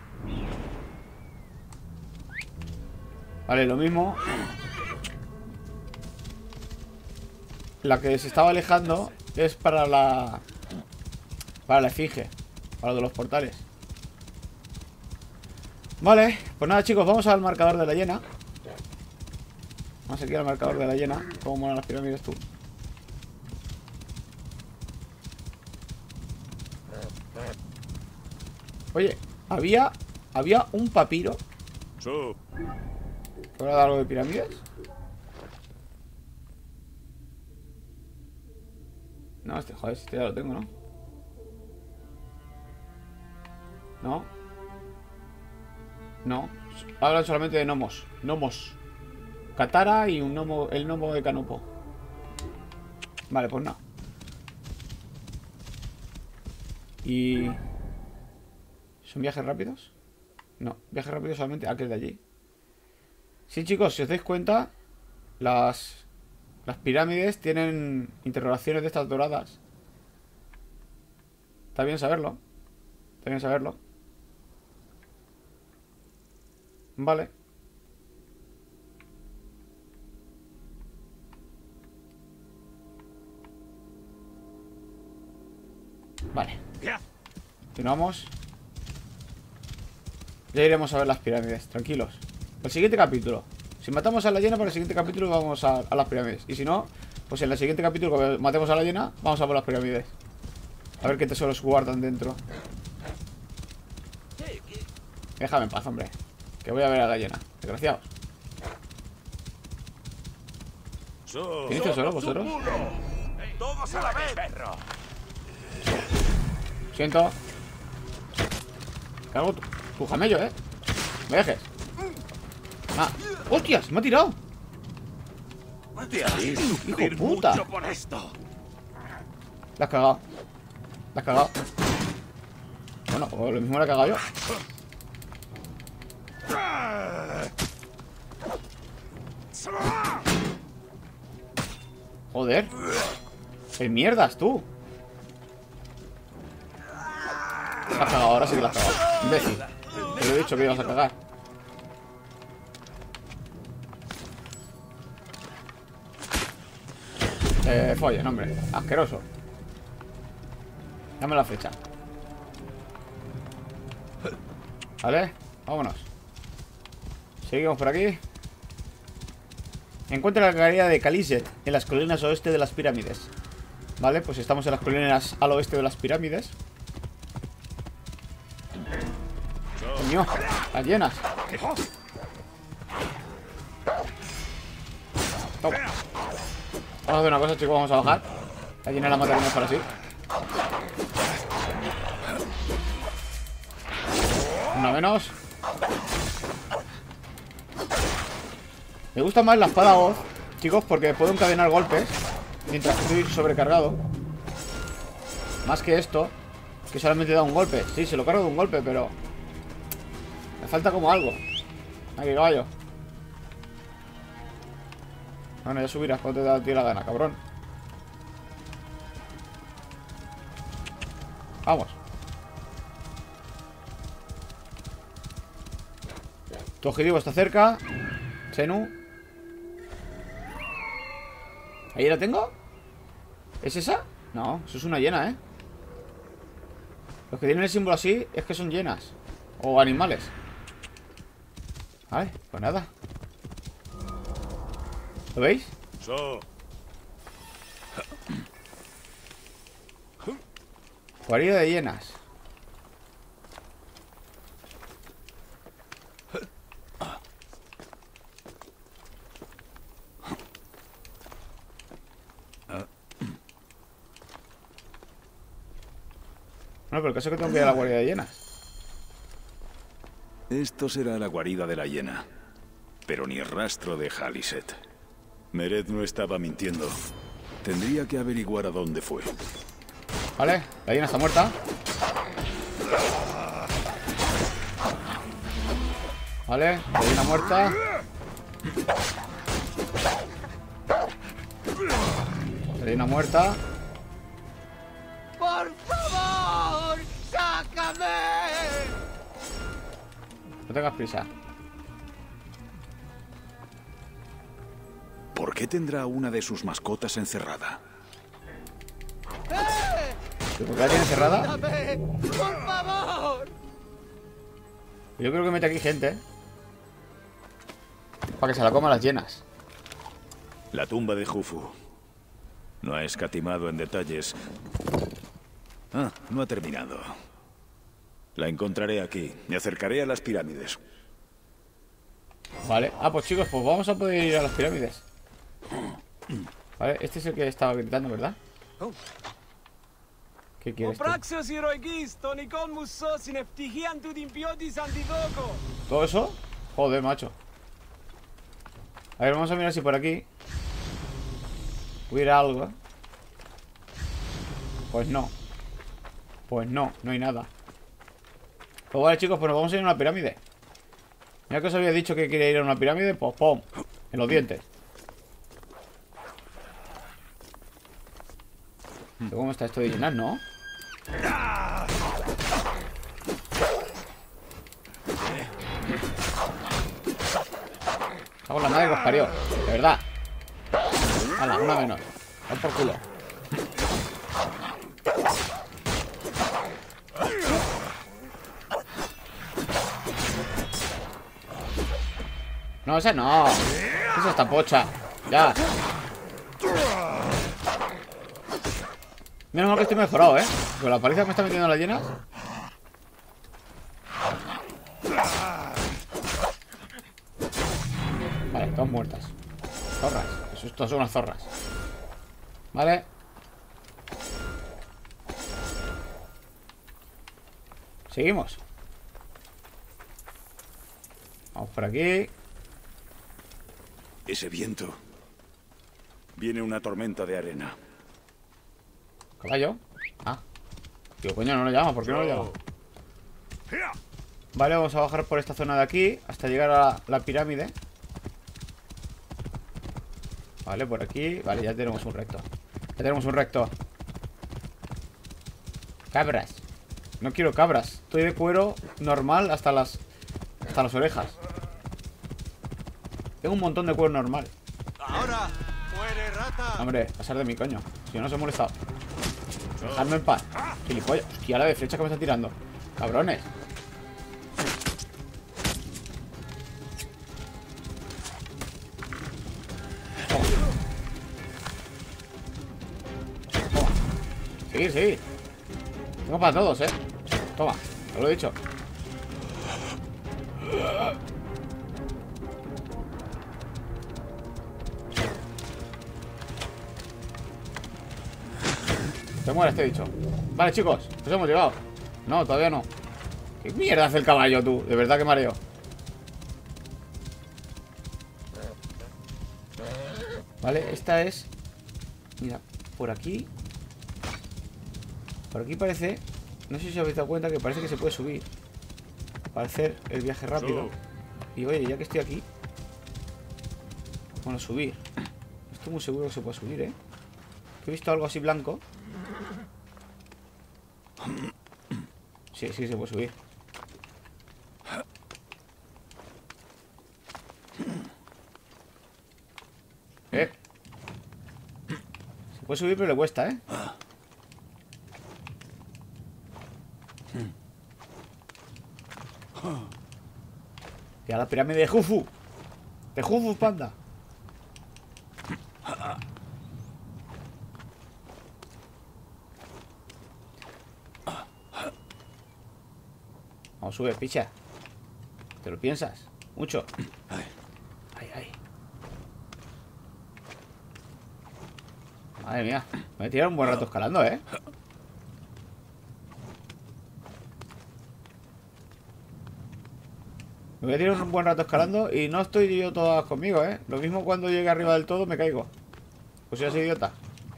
Vale, lo mismo. la que se estaba alejando es para la... Para la esfinge. Para lo de los portales. Vale, pues nada chicos, vamos al marcador de la hiena. Vamos aquí al marcador de la hiena. Cómo molan las pirámides tú. Oye, había un papiro. ¿Que habrá algo de pirámides? No, joder, este ya lo tengo, ¿no? No. No. Hablan solamente de gnomos. Gnomos. Katara y un gnomo, el gnomo de Canopo. Vale, pues no. Y... ¿son viajes rápidos? No, viajes rápidos solamente aquel de allí. Sí, chicos, si os dais cuenta, las pirámides tienen interrogaciones de estas doradas. Está bien saberlo. Está bien saberlo. Vale. Vale. Continuamos. Ya iremos a ver las pirámides, tranquilos. El siguiente capítulo. Si matamos a la hiena, para el siguiente capítulo vamos a las pirámides. Y si no, pues en el siguiente capítulo, cuando matemos a la hiena, vamos a por las pirámides. A ver qué tesoros guardan dentro. Déjame en paz, hombre. Que voy a ver a la hiena. Desgraciados. ¿Tenéis tesoros vosotros? ¡Todos a la vez, perro! Siento. Cargo tu jamello, Me dejes. Ah, ¡hostias! ¡Me ha tirado! ¡Hijo de puta! La has cagado. La has cagado. Bueno, o lo mismo la he cagado yo. Joder. ¡Qué mierdas, tú! La has cagado, ahora sí que la has cagado. Imbécil. Te lo he dicho que ibas a cagar. Follen, hombre. Asqueroso. Dame la flecha. Vale, vámonos. Seguimos por aquí. Encuentra la galería de Khaliset en las colinas oeste de las pirámides. Vale, pues estamos en las colinas al oeste de las pirámides. Coño, las llenas. Toma. Vamos a hacer una cosa, chicos, vamos a bajar. La llena la mataremos ahora sí. Una menos. Me gusta más la espada voz, chicos, porque puedo encadenar golpes mientras estoy sobrecargado. Más que esto, que solamente da un golpe. Sí, se lo cargo de un golpe, pero me falta como algo. Aquí, caballo. Bueno, ya subirás cuando te da a ti la gana, cabrón. Vamos. Tu objetivo está cerca, Senu. ¿Ahí la tengo? ¿Es esa? No, eso es una hiena, Los que tienen el símbolo así es que son hienas. O animales. Vale, pues nada. ¿Lo veis? Guarida de hienas. No, pero el caso es que tengo que ir a la guarida de hienas. Esto será la guarida de la hiena. Pero ni rastro de Khaliset. Meret no estaba mintiendo. Tendría que averiguar a dónde fue. Vale, la hiena está muerta. Vale, la hiena muerta. La hiena muerta. ¡Por favor! ¡Sácame! No tengas prisa. ¿Por qué tendrá una de sus mascotas encerrada? ¿Por qué la tiene cerrada? ¡Dame! ¡Por favor! Yo creo que mete aquí gente, ¿eh? Para que se la coman las hienas. La tumba de Jufu. No ha escatimado en detalles. Ah, no ha terminado. La encontraré aquí. Me acercaré a las pirámides. Vale. Ah, pues chicos, pues vamos a poder ir a las pirámides. Vale, este es el que estaba gritando, ¿verdad? ¿Qué quieres tú? ¿Todo eso? Joder, macho. A ver, vamos a mirar si por aquí hubiera algo, ¿eh? Pues no. Pues no, no hay nada. Pues vale, chicos, pues nos vamos a ir a una pirámide. Mira que os había dicho que quería ir a una pirámide. Pues pum, en los dientes. ¿Cómo está esto de llenar, no? Hago la madre que os parió. De verdad. Hala, una menos. Vas por culo. No, esa no. ¿Qué es esta pocha? Ya. Menos mal que estoy mejorado, ¿eh? Con la paliza que me está metiendo en las llenas. Vale, todas muertas. Zorras. Estas son unas zorras. Vale. Seguimos. Vamos por aquí. Ese viento. Viene una tormenta de arena. ¿Caballo? Ah. Tío, coño, no lo llama. ¿Por qué no lo llama? Vale, vamos a bajar por esta zona de aquí hasta llegar a la pirámide. Vale, por aquí. Vale, ya tenemos un recto. Ya tenemos un recto. Cabras. No quiero cabras. Estoy de cuero normal hasta las orejas. Tengo un montón de cuero normal. ¡Ahora! ¡Muere, rata! Hombre, pasar de mi coño. Si no, no se ha molestado. Dejadme en paz. Gilipollas. Hostia, la de flecha que me está tirando. Cabrones. Seguir, seguir. Tengo para todos, Toma, te lo he dicho. Te mueres, te he dicho. Vale, chicos, pues hemos llegado. No, todavía no. ¿Qué mierda hace el caballo, tú? De verdad que mareo. Vale, esta es... Mira, por aquí. Por aquí parece... No sé si os habéis dado cuenta que parece que se puede subir para hacer el viaje rápido. Y oye, ya que estoy aquí... Bueno, subir. Estoy muy seguro que se puede subir, ¿eh? Que he visto algo así blanco. Sí, sí, se puede subir. Se puede subir, pero le cuesta, ¿eh? Y a la pirámide de Jufu. De Jufu, panda. Vamos, sube, picha. ¿Te lo piensas? Mucho. Ay, ay. Madre mía. Me voy a tirar un buen rato escalando, ¿eh? Me voy a tirar un buen rato escalando y no estoy yo todas conmigo, ¿eh? Lo mismo cuando llegue arriba del todo me caigo. Pues soy así idiota.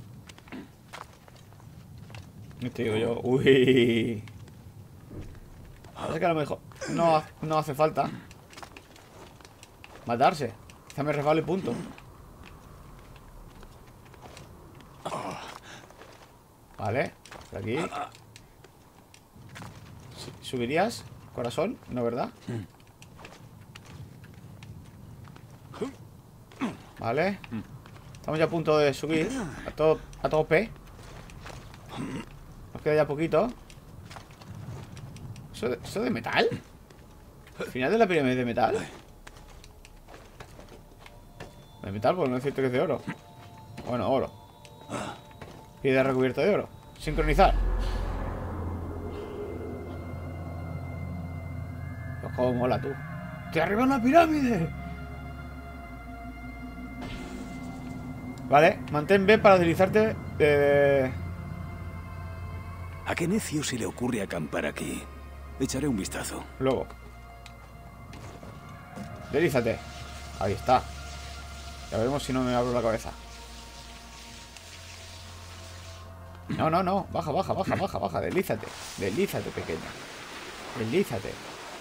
Te digo yo. Uy. Es que a lo mejor no hace falta matarse. Quizá me resbalo y punto. Vale, por aquí. ¿Subirías, corazón? No, ¿verdad? Vale. Estamos ya a punto de subir a tope. Nos queda ya poquito. ¿Eso de metal? ¿Al final de la pirámide de metal? De metal, porque no es cierto que es de oro. Bueno, oro. Piedra recubierta de oro. Sincronizar. Pues cómo mola, tú. ¡Te arriba en la pirámide! Vale, mantén B para deslizarte. ¿A qué necio se le ocurre acampar aquí? Echaré un vistazo. Luego. Deslízate. Ahí está. Ya veremos si no me abro la cabeza. No, no, no. Baja, baja, baja, baja, baja. Deslízate. Deslízate, pequeña. Deslízate.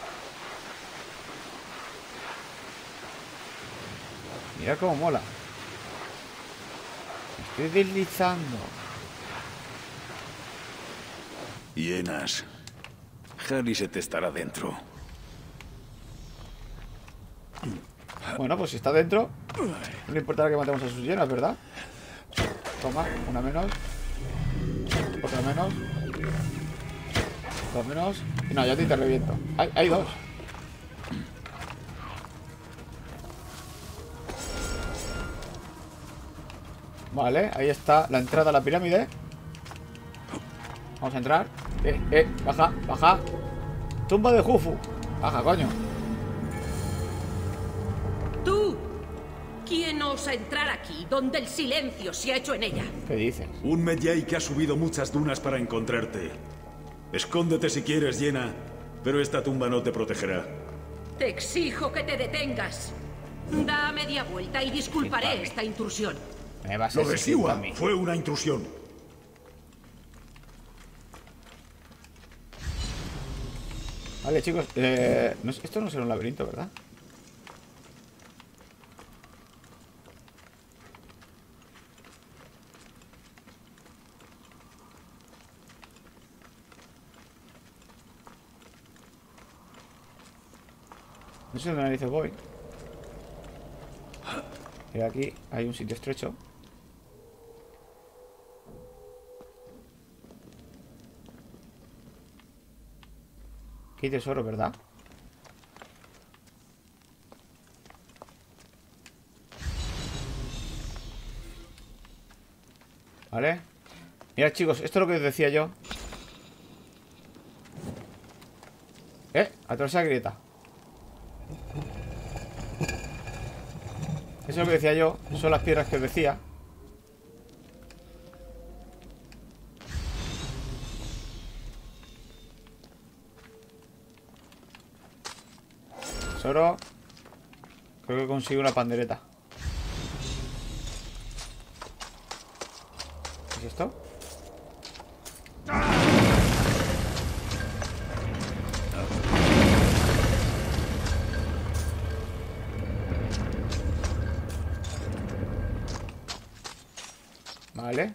Mira cómo mola. Me estoy deslizando. Hienas. Haliset estará dentro. Bueno, pues si está dentro, no le importará que matemos a sus hienas, ¿verdad? Toma, una menos. Otra menos. Dos menos. Y no, ya te reviento. Hay dos. Vale, ahí está la entrada a la pirámide. Vamos a entrar. Baja, baja. Tumba de Jufu. Baja, coño. ¡Tú! ¿Quién osa entrar aquí, donde el silencio se ha hecho en ella? ¿Qué dices? Un Medjay que ha subido muchas dunas para encontrarte. Escóndete si quieres, Hiena, pero esta tumba no te protegerá. Te exijo que te detengas. Da media vuelta y disculparé esta intrusión. Me vas a Lo de exigir a Siwa mí. fue una intrusión. Vale, chicos, esto no será un laberinto, ¿verdad? No sé dónde narices voy. Y aquí hay un sitio estrecho. Aquí hay tesoro, ¿verdad? Vale. Mira, chicos, esto es lo que os decía yo. Atravesar la grieta. Eso es lo que decía yo. Son las piedras que os decía. Tesoro. Creo que consigo una pandereta. ¿Qué es esto? Vale.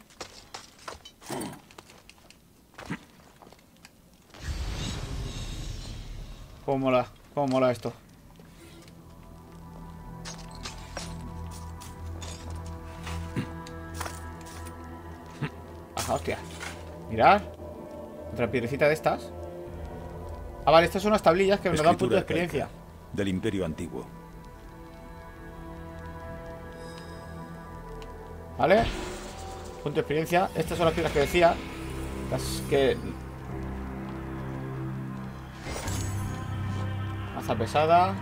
¿Cómo mola esto? Ajá, hostia. Mirad. Otra piedrecita de estas. Ah, vale, estas son las tablillas que nos dan punto de experiencia. Del Imperio Antiguo. Vale. Punto de experiencia. Estas son las piedras que decía. Las que... Maza pesada.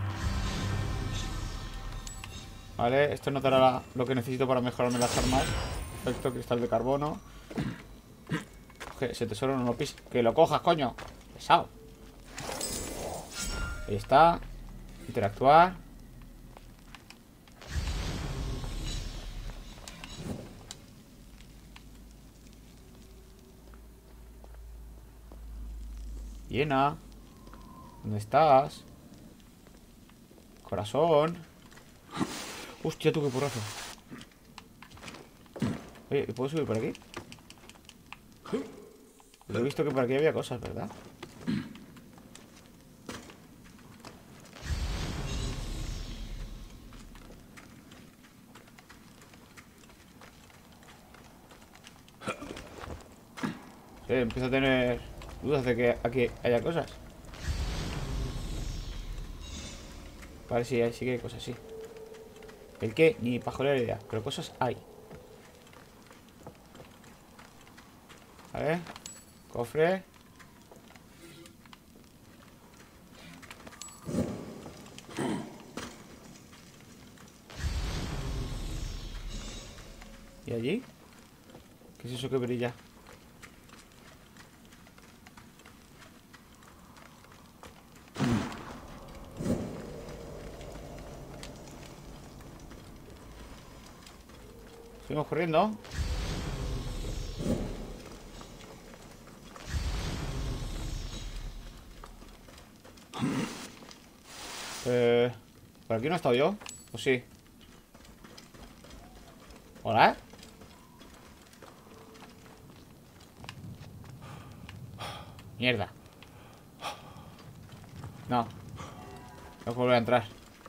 Vale, esto nos dará lo que necesito para mejorarme las armas. Perfecto, cristal de carbono. Coge ese tesoro, no lo pises. Que lo cojas, coño. Pesado. Ahí está. Interactuar. Hiena. ¿Dónde estás? Corazón. Hostia, tú, qué porrazo. Oye, ¿puedo subir por aquí? Lo he visto que por aquí había cosas, ¿verdad? Empiezo a tener dudas de que aquí haya cosas. Vale, sí, sí que hay cosas, sí. ¿El qué? Ni pajolera idea, pero cosas hay. Vale. Cofre. ¿Y allí? ¿Qué es eso que brilla? Seguimos corriendo. ¿Por aquí no he estado yo? ¿O sí? ¿Hola? Mierda. No. Tengo que volver a entrar.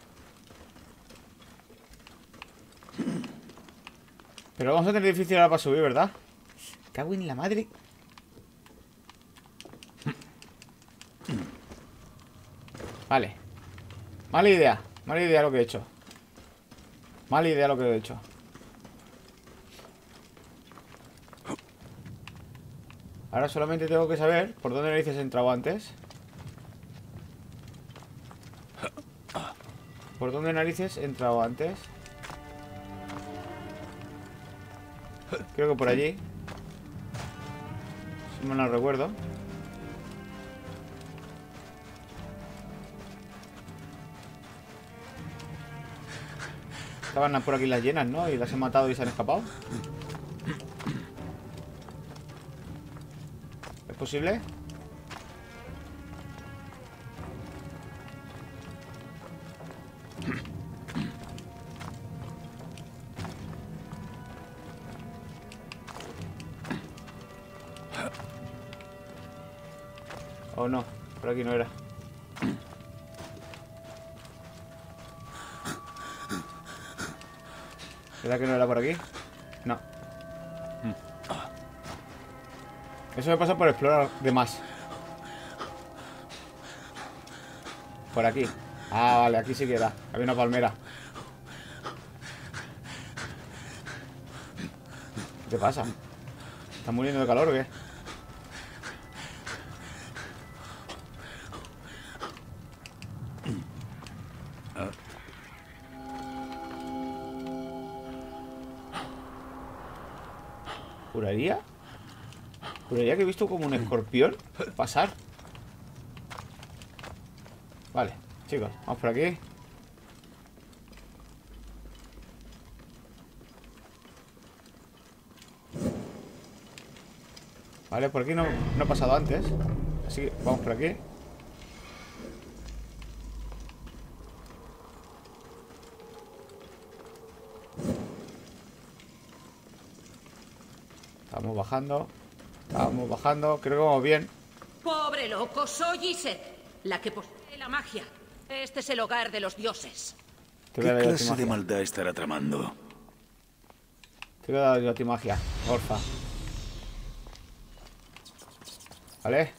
Pero vamos a tener difícil ahora para subir, ¿verdad? Cago en la madre. Vale. Mala idea lo que he hecho. Mala idea lo que he hecho. Ahora solamente tengo que saber por dónde narices he entrado antes. ¿Por dónde narices he entrado antes? Creo que por allí. Si me lo recuerdo. Estaban por aquí las llenas, ¿no? Y las he matado y se han escapado. ¿Es posible? Oh no, por aquí no era. ¿Verdad que no era por aquí? No. Eso me pasa por explorar de más. Por aquí. Ah, vale, aquí sí que era. Había una palmera. ¿Qué te pasa? ¿Estás muriendo de calor o qué? ¿Juraría? Juraría que he visto como un escorpión pasar. Vale, chicos, vamos por aquí. Vale, por aquí no he pasado antes. Así que vamos por aquí. Estamos bajando. Estamos bajando. Creo que vamos bien. Pobre loco, soy Iset, la que posee la magia. Este es el hogar de los dioses. ¿Qué clase de maldad estará tramando? Te voy a dar yo a ti magia, porfa. ¿Vale?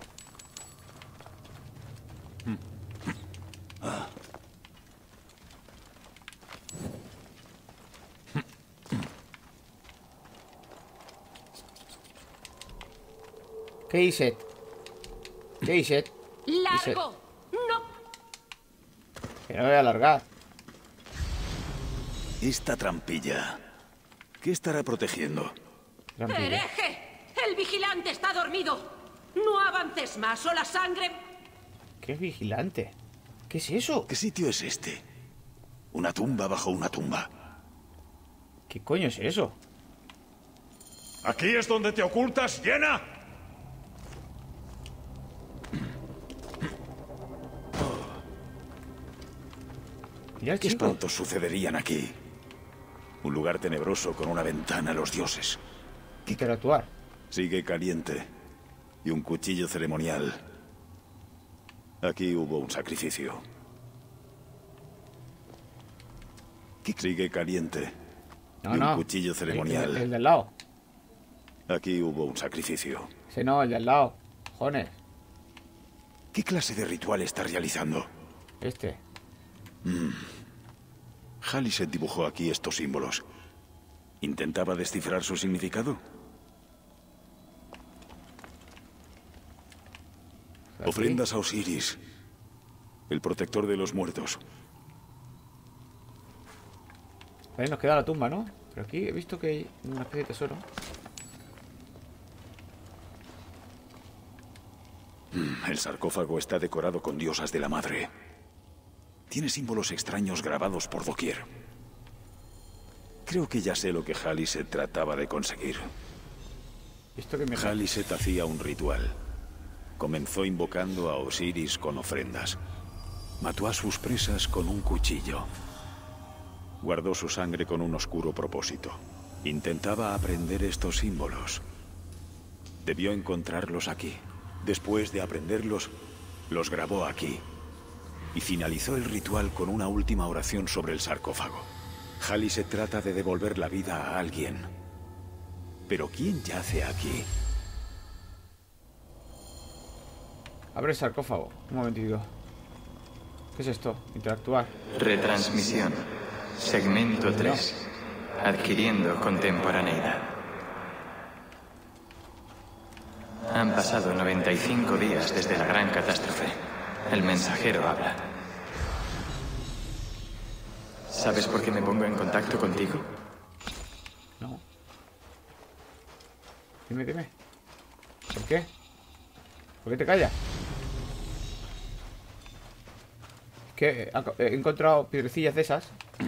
¿Qué hice? ¿Qué hice? ¡Largo! ¡No! Que no voy a alargar. Esta trampilla. ¿Qué estará protegiendo? Trampilla. ¡Hereje! ¡El vigilante está dormido! ¡No avances más o la sangre! ¿Qué vigilante? ¿Qué es eso? ¿Qué sitio es este? Una tumba bajo una tumba. ¿Qué coño es eso? ¿Aquí es donde te ocultas, Yenna? Mira el ¿Qué chico. espantos sucederían aquí? Un lugar tenebroso con una ventana a los dioses. Interactuar. Sigue caliente. Y un cuchillo ceremonial. Aquí hubo un sacrificio. Sigue caliente. No, y un no. cuchillo ceremonial. El del lado. Aquí hubo un sacrificio. Ese no, el de al lado. Jones. ¿Qué clase de ritual está realizando? Este. Haliset dibujó aquí estos símbolos. ¿Intentaba descifrar su significado? ¿Aquí? Ofrendas a Osiris, el protector de los muertos. Ahí nos queda la tumba, ¿no? Pero aquí he visto que hay una especie de tesoro. El sarcófago está decorado con diosas de la madre. Tiene símbolos extraños grabados por doquier. Creo que ya sé lo que Haliset trataba de conseguir. ¿Esto que me Haliset hacía un ritual. Comenzó invocando a Osiris con ofrendas. Mató a sus presas con un cuchillo. Guardó su sangre con un oscuro propósito. Intentaba aprender estos símbolos. Debió encontrarlos aquí. Después de aprenderlos, los grabó aquí. Y finalizó el ritual con una última oración sobre el sarcófago. Haliset trata de devolver la vida a alguien. ¿Pero quién yace aquí? Abre el sarcófago. Un momentito. ¿Qué es esto? Interactuar. Retransmisión. Segmento 3. Adquiriendo contemporaneidad. Han pasado 95 días desde la gran catástrofe. El mensajero habla. ¿Sabes por qué me pongo en contacto contigo? No. Dime. ¿Por qué? ¿Por qué te callas? Es que he encontrado piedrecillas de esas.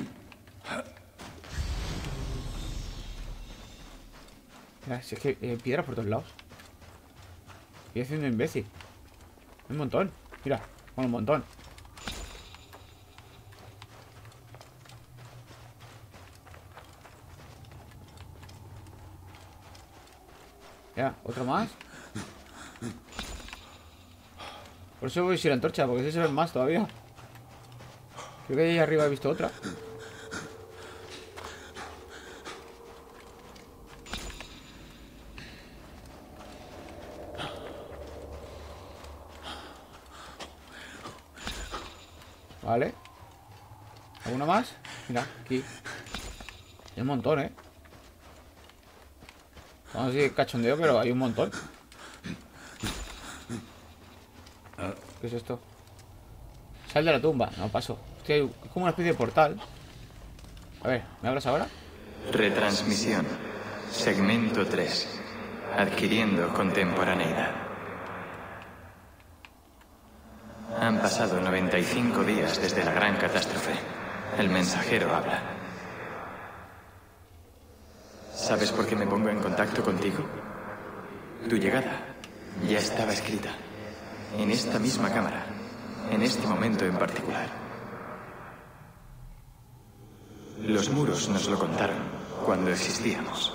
Mira, si es que hay piedras por todos lados. Estoy haciendo imbécil. Hay un montón. Mira, un montón. Ya, otro más. Por eso voy sin la antorcha, porque si se ven más todavía. Creo que ahí arriba he visto otra. Vale. ¿Alguna más? Mira, aquí. Hay un montón, ¿eh? Vamos a decir cachondeo, pero hay un montón. ¿Qué es esto? Sal de la tumba. No, paso. Hostia, es como una especie de portal. A ver, ¿me hablas ahora? Retransmisión. Segmento 3. Adquiriendo contemporaneidad. Han pasado 95 días desde la gran catástrofe. El mensajero habla. ¿Sabes por qué me pongo en contacto contigo? Tu llegada ya estaba escrita. En esta misma cámara. En este momento en particular. Los muros nos lo contaron cuando existíamos.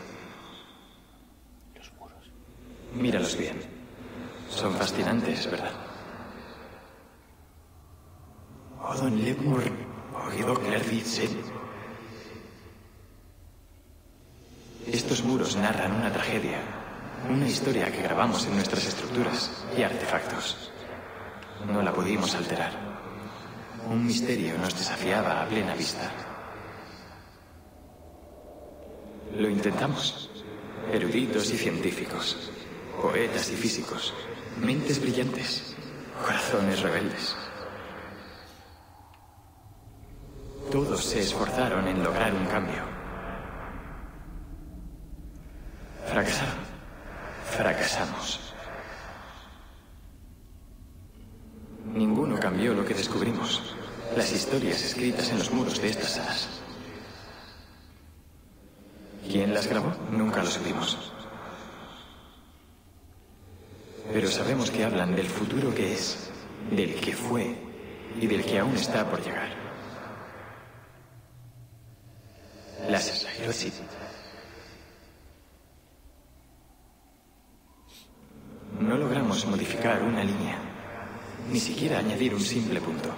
Los muros. Míralos bien. Son fascinantes, ¿verdad? Odon Lemur, oído Clerditsen. Estos muros narran una tragedia, una historia que grabamos en nuestras estructuras y artefactos. No la pudimos alterar. Un misterio nos desafiaba a plena vista. Lo intentamos. Eruditos y científicos, poetas y físicos, mentes brillantes, corazones rebeldes. Todos se esforzaron en lograr un cambio. Fracasaron. Fracasamos. Ninguno cambió lo que descubrimos. Las historias escritas en los muros de estas salas. ¿Quién las grabó? Nunca lo supimos. Pero sabemos que hablan del futuro que es, del que fue y del que aún está por llegar. Las Hiroshi. No logramos modificar una línea, ni siquiera añadir un simple punto.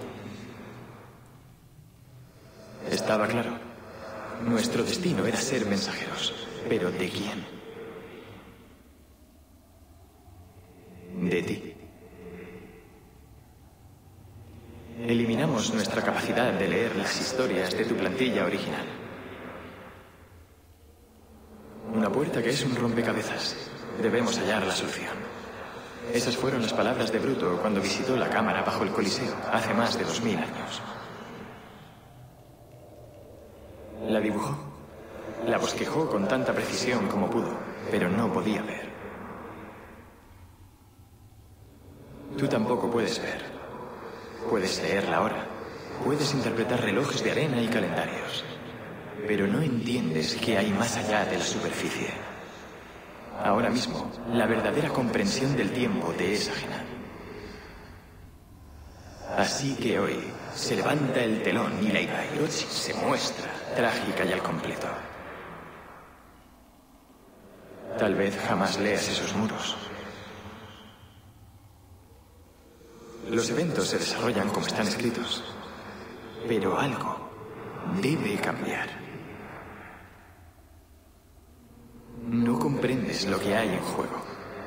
Estaba claro. Nuestro destino era ser mensajeros. ¿Pero de quién? puerta que es un rompecabezas. Debemos hallar la solución. Esas fueron las palabras de Bruto cuando visitó la cámara bajo el Coliseo, hace más de 2000 años. La dibujó. La bosquejó con tanta precisión como pudo, pero no podía ver. Tú tampoco puedes ver. Puedes leer la hora. Puedes interpretar relojes de arena y calendarios. Pero no entiendes qué hay más allá de la superficie. Ahora mismo, la verdadera comprensión del tiempo te es ajena. Así que hoy se levanta el telón y la hipnosis se muestra trágica y al completo. Tal vez jamás leas esos muros. Los eventos se desarrollan como están escritos, pero algo debe cambiar. No comprendes lo que hay en juego.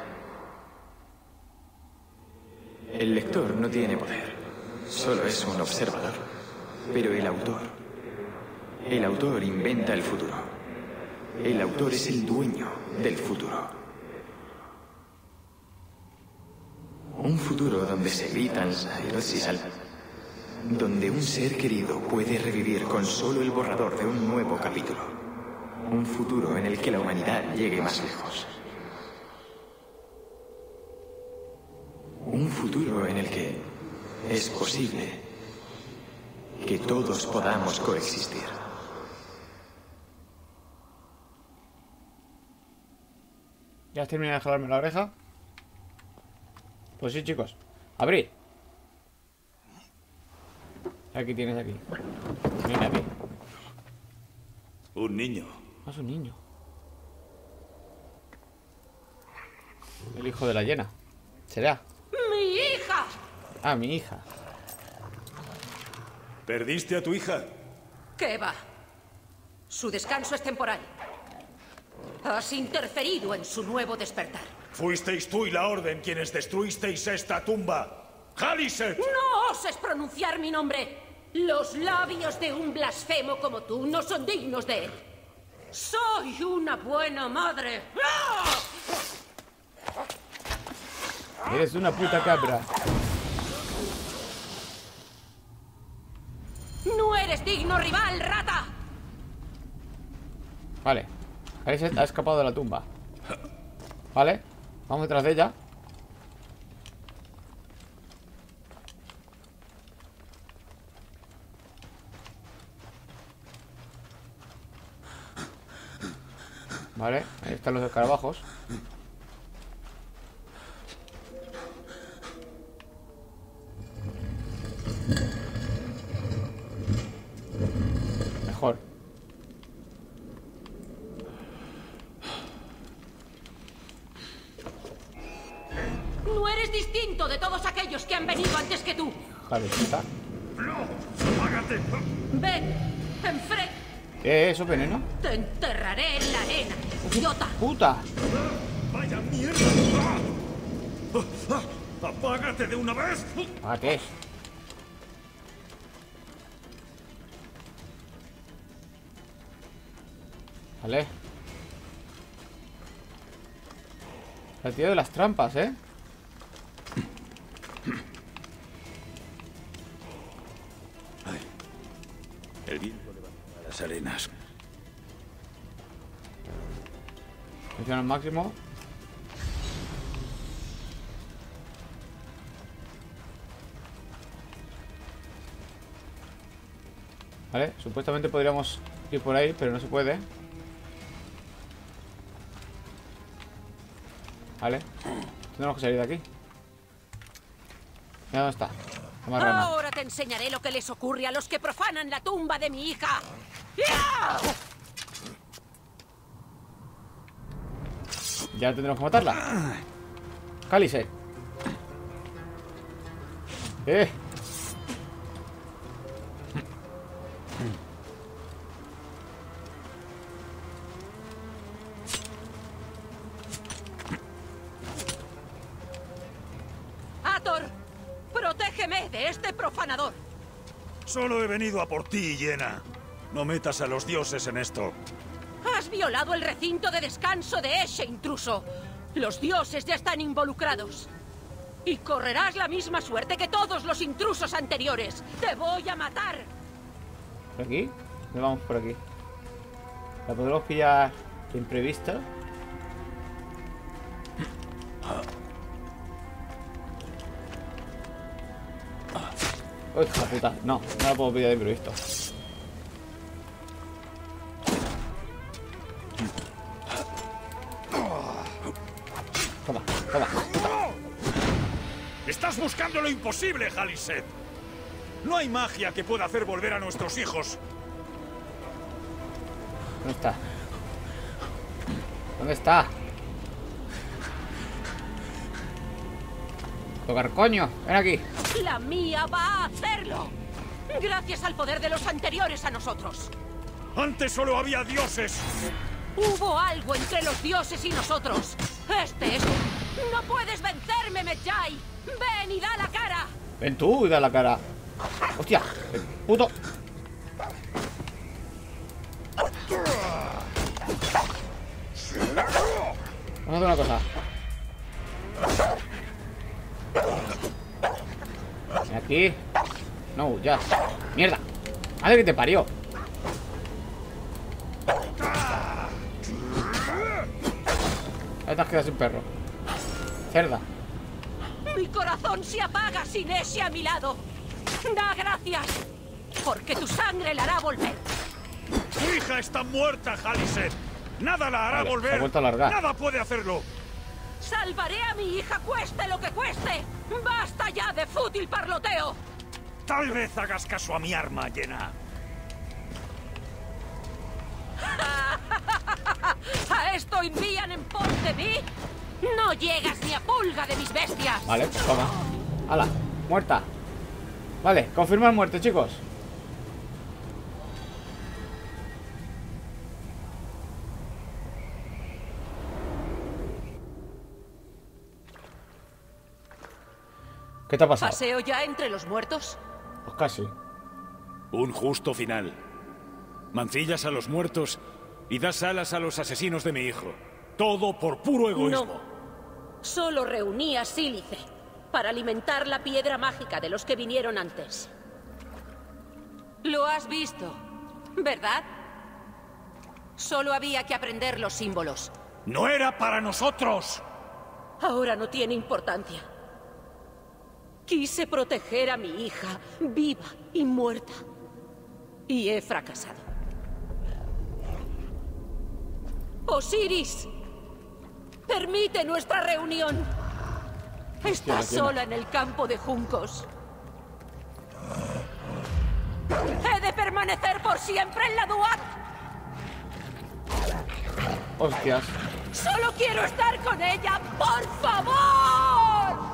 El lector no tiene poder, solo es un observador. Pero el autor inventa el futuro. El autor es el dueño del futuro. Un futuro donde se gritan donde un ser querido puede revivir con solo el borrador de un nuevo capítulo. Un futuro en el que la humanidad llegue más lejos. Un futuro en el que es posible que todos podamos coexistir. ¿Ya has terminado de jalarme la oreja? Pues sí, chicos. ¡Abrid! Aquí tienes aquí. Mira aquí. Un niño. Ah, es un niño. El hijo de la hiena. ¿Será? ¡Mi hija! Ah, mi hija. ¿Perdiste a tu hija? ¿Qué va? Su descanso es temporal. Has interferido en su nuevo despertar. Fuisteis tú y la Orden quienes destruisteis esta tumba. ¡Khaliset! ¡No oses pronunciar mi nombre! Los labios de un blasfemo como tú no son dignos de él. Soy una buena madre. ¡Ah! Eres una puta cabra. ¡No eres digno rival, rata! Vale. Khaliset ha escapado de la tumba. Vale. Vamos detrás de ella. Vale. Ahí están los escarabajos. Mejor. No eres distinto de todos aquellos que han venido antes que tú. Vale, está. Ven, enfrente. Eso es veneno. Te enterraré en la arena, idiota. ¡Puta! ¡Vaya mierda! ¡Apágate de una vez! Apágate. Vale. El tío de las trampas, ¿eh? El viento levanta las arenas. Funciona al máximo. Vale, supuestamente podríamos ir por ahí, pero no se puede. Vale. Tenemos que salir de aquí. Mira dónde está. La marrana. Ahora te enseñaré lo que les ocurre a los que profanan la tumba de mi hija. ¡Ya! Ya tendremos que matarla. Khaliset. Hathor, protégeme de este profanador. Solo he venido a por ti, Hiena. No metas a los dioses en esto. Has Has violado el recinto de descanso de ese intruso. Los dioses ya están involucrados. Y correrás la misma suerte que todos los intrusos anteriores. ¡Te voy a matar! ¿Por aquí? Nos vamos por aquí. La podemos pillar imprevista. Uy, la puta. No, no la puedo pillar de imprevisto. Toma, toma. ¡Estás buscando lo imposible, Khaliset! No hay magia que pueda hacer volver a nuestros hijos. ¿Dónde está? ¿Dónde está? Tocar coño, ven aquí. La mía va a hacerlo. Gracias al poder de los anteriores a nosotros. Antes solo había dioses. Hubo algo entre los dioses y nosotros. Este es... ¡No puedes vencerme, Medjay! ¡Ven y da la cara! Ven tú y da la cara. ¡Hostia! ¡Puto! Vamos a hacer una cosa. Ven aquí. No, ya. ¡Mierda! ¡Madre que te parió! Ahí te has quedado sin perro. Cerda. Mi corazón se apaga sin ese a mi lado. Da gracias, porque tu sangre la hará volver. Tu hija está muerta, Khaliset. Nada la hará Vale, volver. se ha vuelto a largar. Nada puede hacerlo. Salvaré a mi hija, cueste lo que cueste. ¡Basta ya de fútil parloteo! Tal vez hagas caso a mi arma, Yenna. ¿A esto envían en pos de mí? No llegas ni a pulga de mis bestias. Vale, pues toma. ¡Hala! Muerta. Vale, confirmar muerte, chicos. ¿Qué te ha pasado? ¿Paseo ya entre los muertos? Pues casi. Un justo final. Mancillas a los muertos y das alas a los asesinos de mi hijo. Todo por puro egoísmo. No. Solo reuní a Sílice para alimentar la piedra mágica de los que vinieron antes. Lo has visto, ¿verdad? Solo había que aprender los símbolos. ¡No era para nosotros! Ahora no tiene importancia. Quise proteger a mi hija, viva y muerta. Y he fracasado. Osiris, permite nuestra reunión. Estás sola en el campo de juncos. He de permanecer por siempre en la Duat. Hostias. Solo quiero estar con ella, por favor.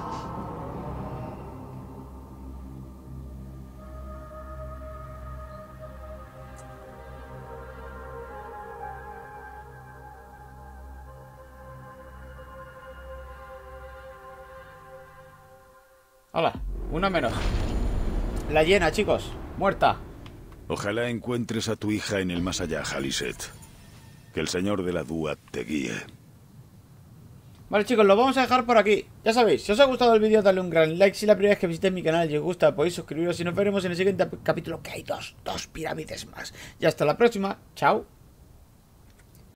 Hola, una menos. La Yenna, chicos. Muerta. Ojalá encuentres a tu hija en el más allá, Khaliset. Que el señor de la Duat te guíe. Vale, chicos, lo vamos a dejar por aquí. Ya sabéis, si os ha gustado el vídeo, dale un gran like. Si es la primera vez que visitéis mi canal y os gusta, podéis suscribiros. Y nos veremos en el siguiente capítulo, que hay dos pirámides más. Y hasta la próxima. Chao.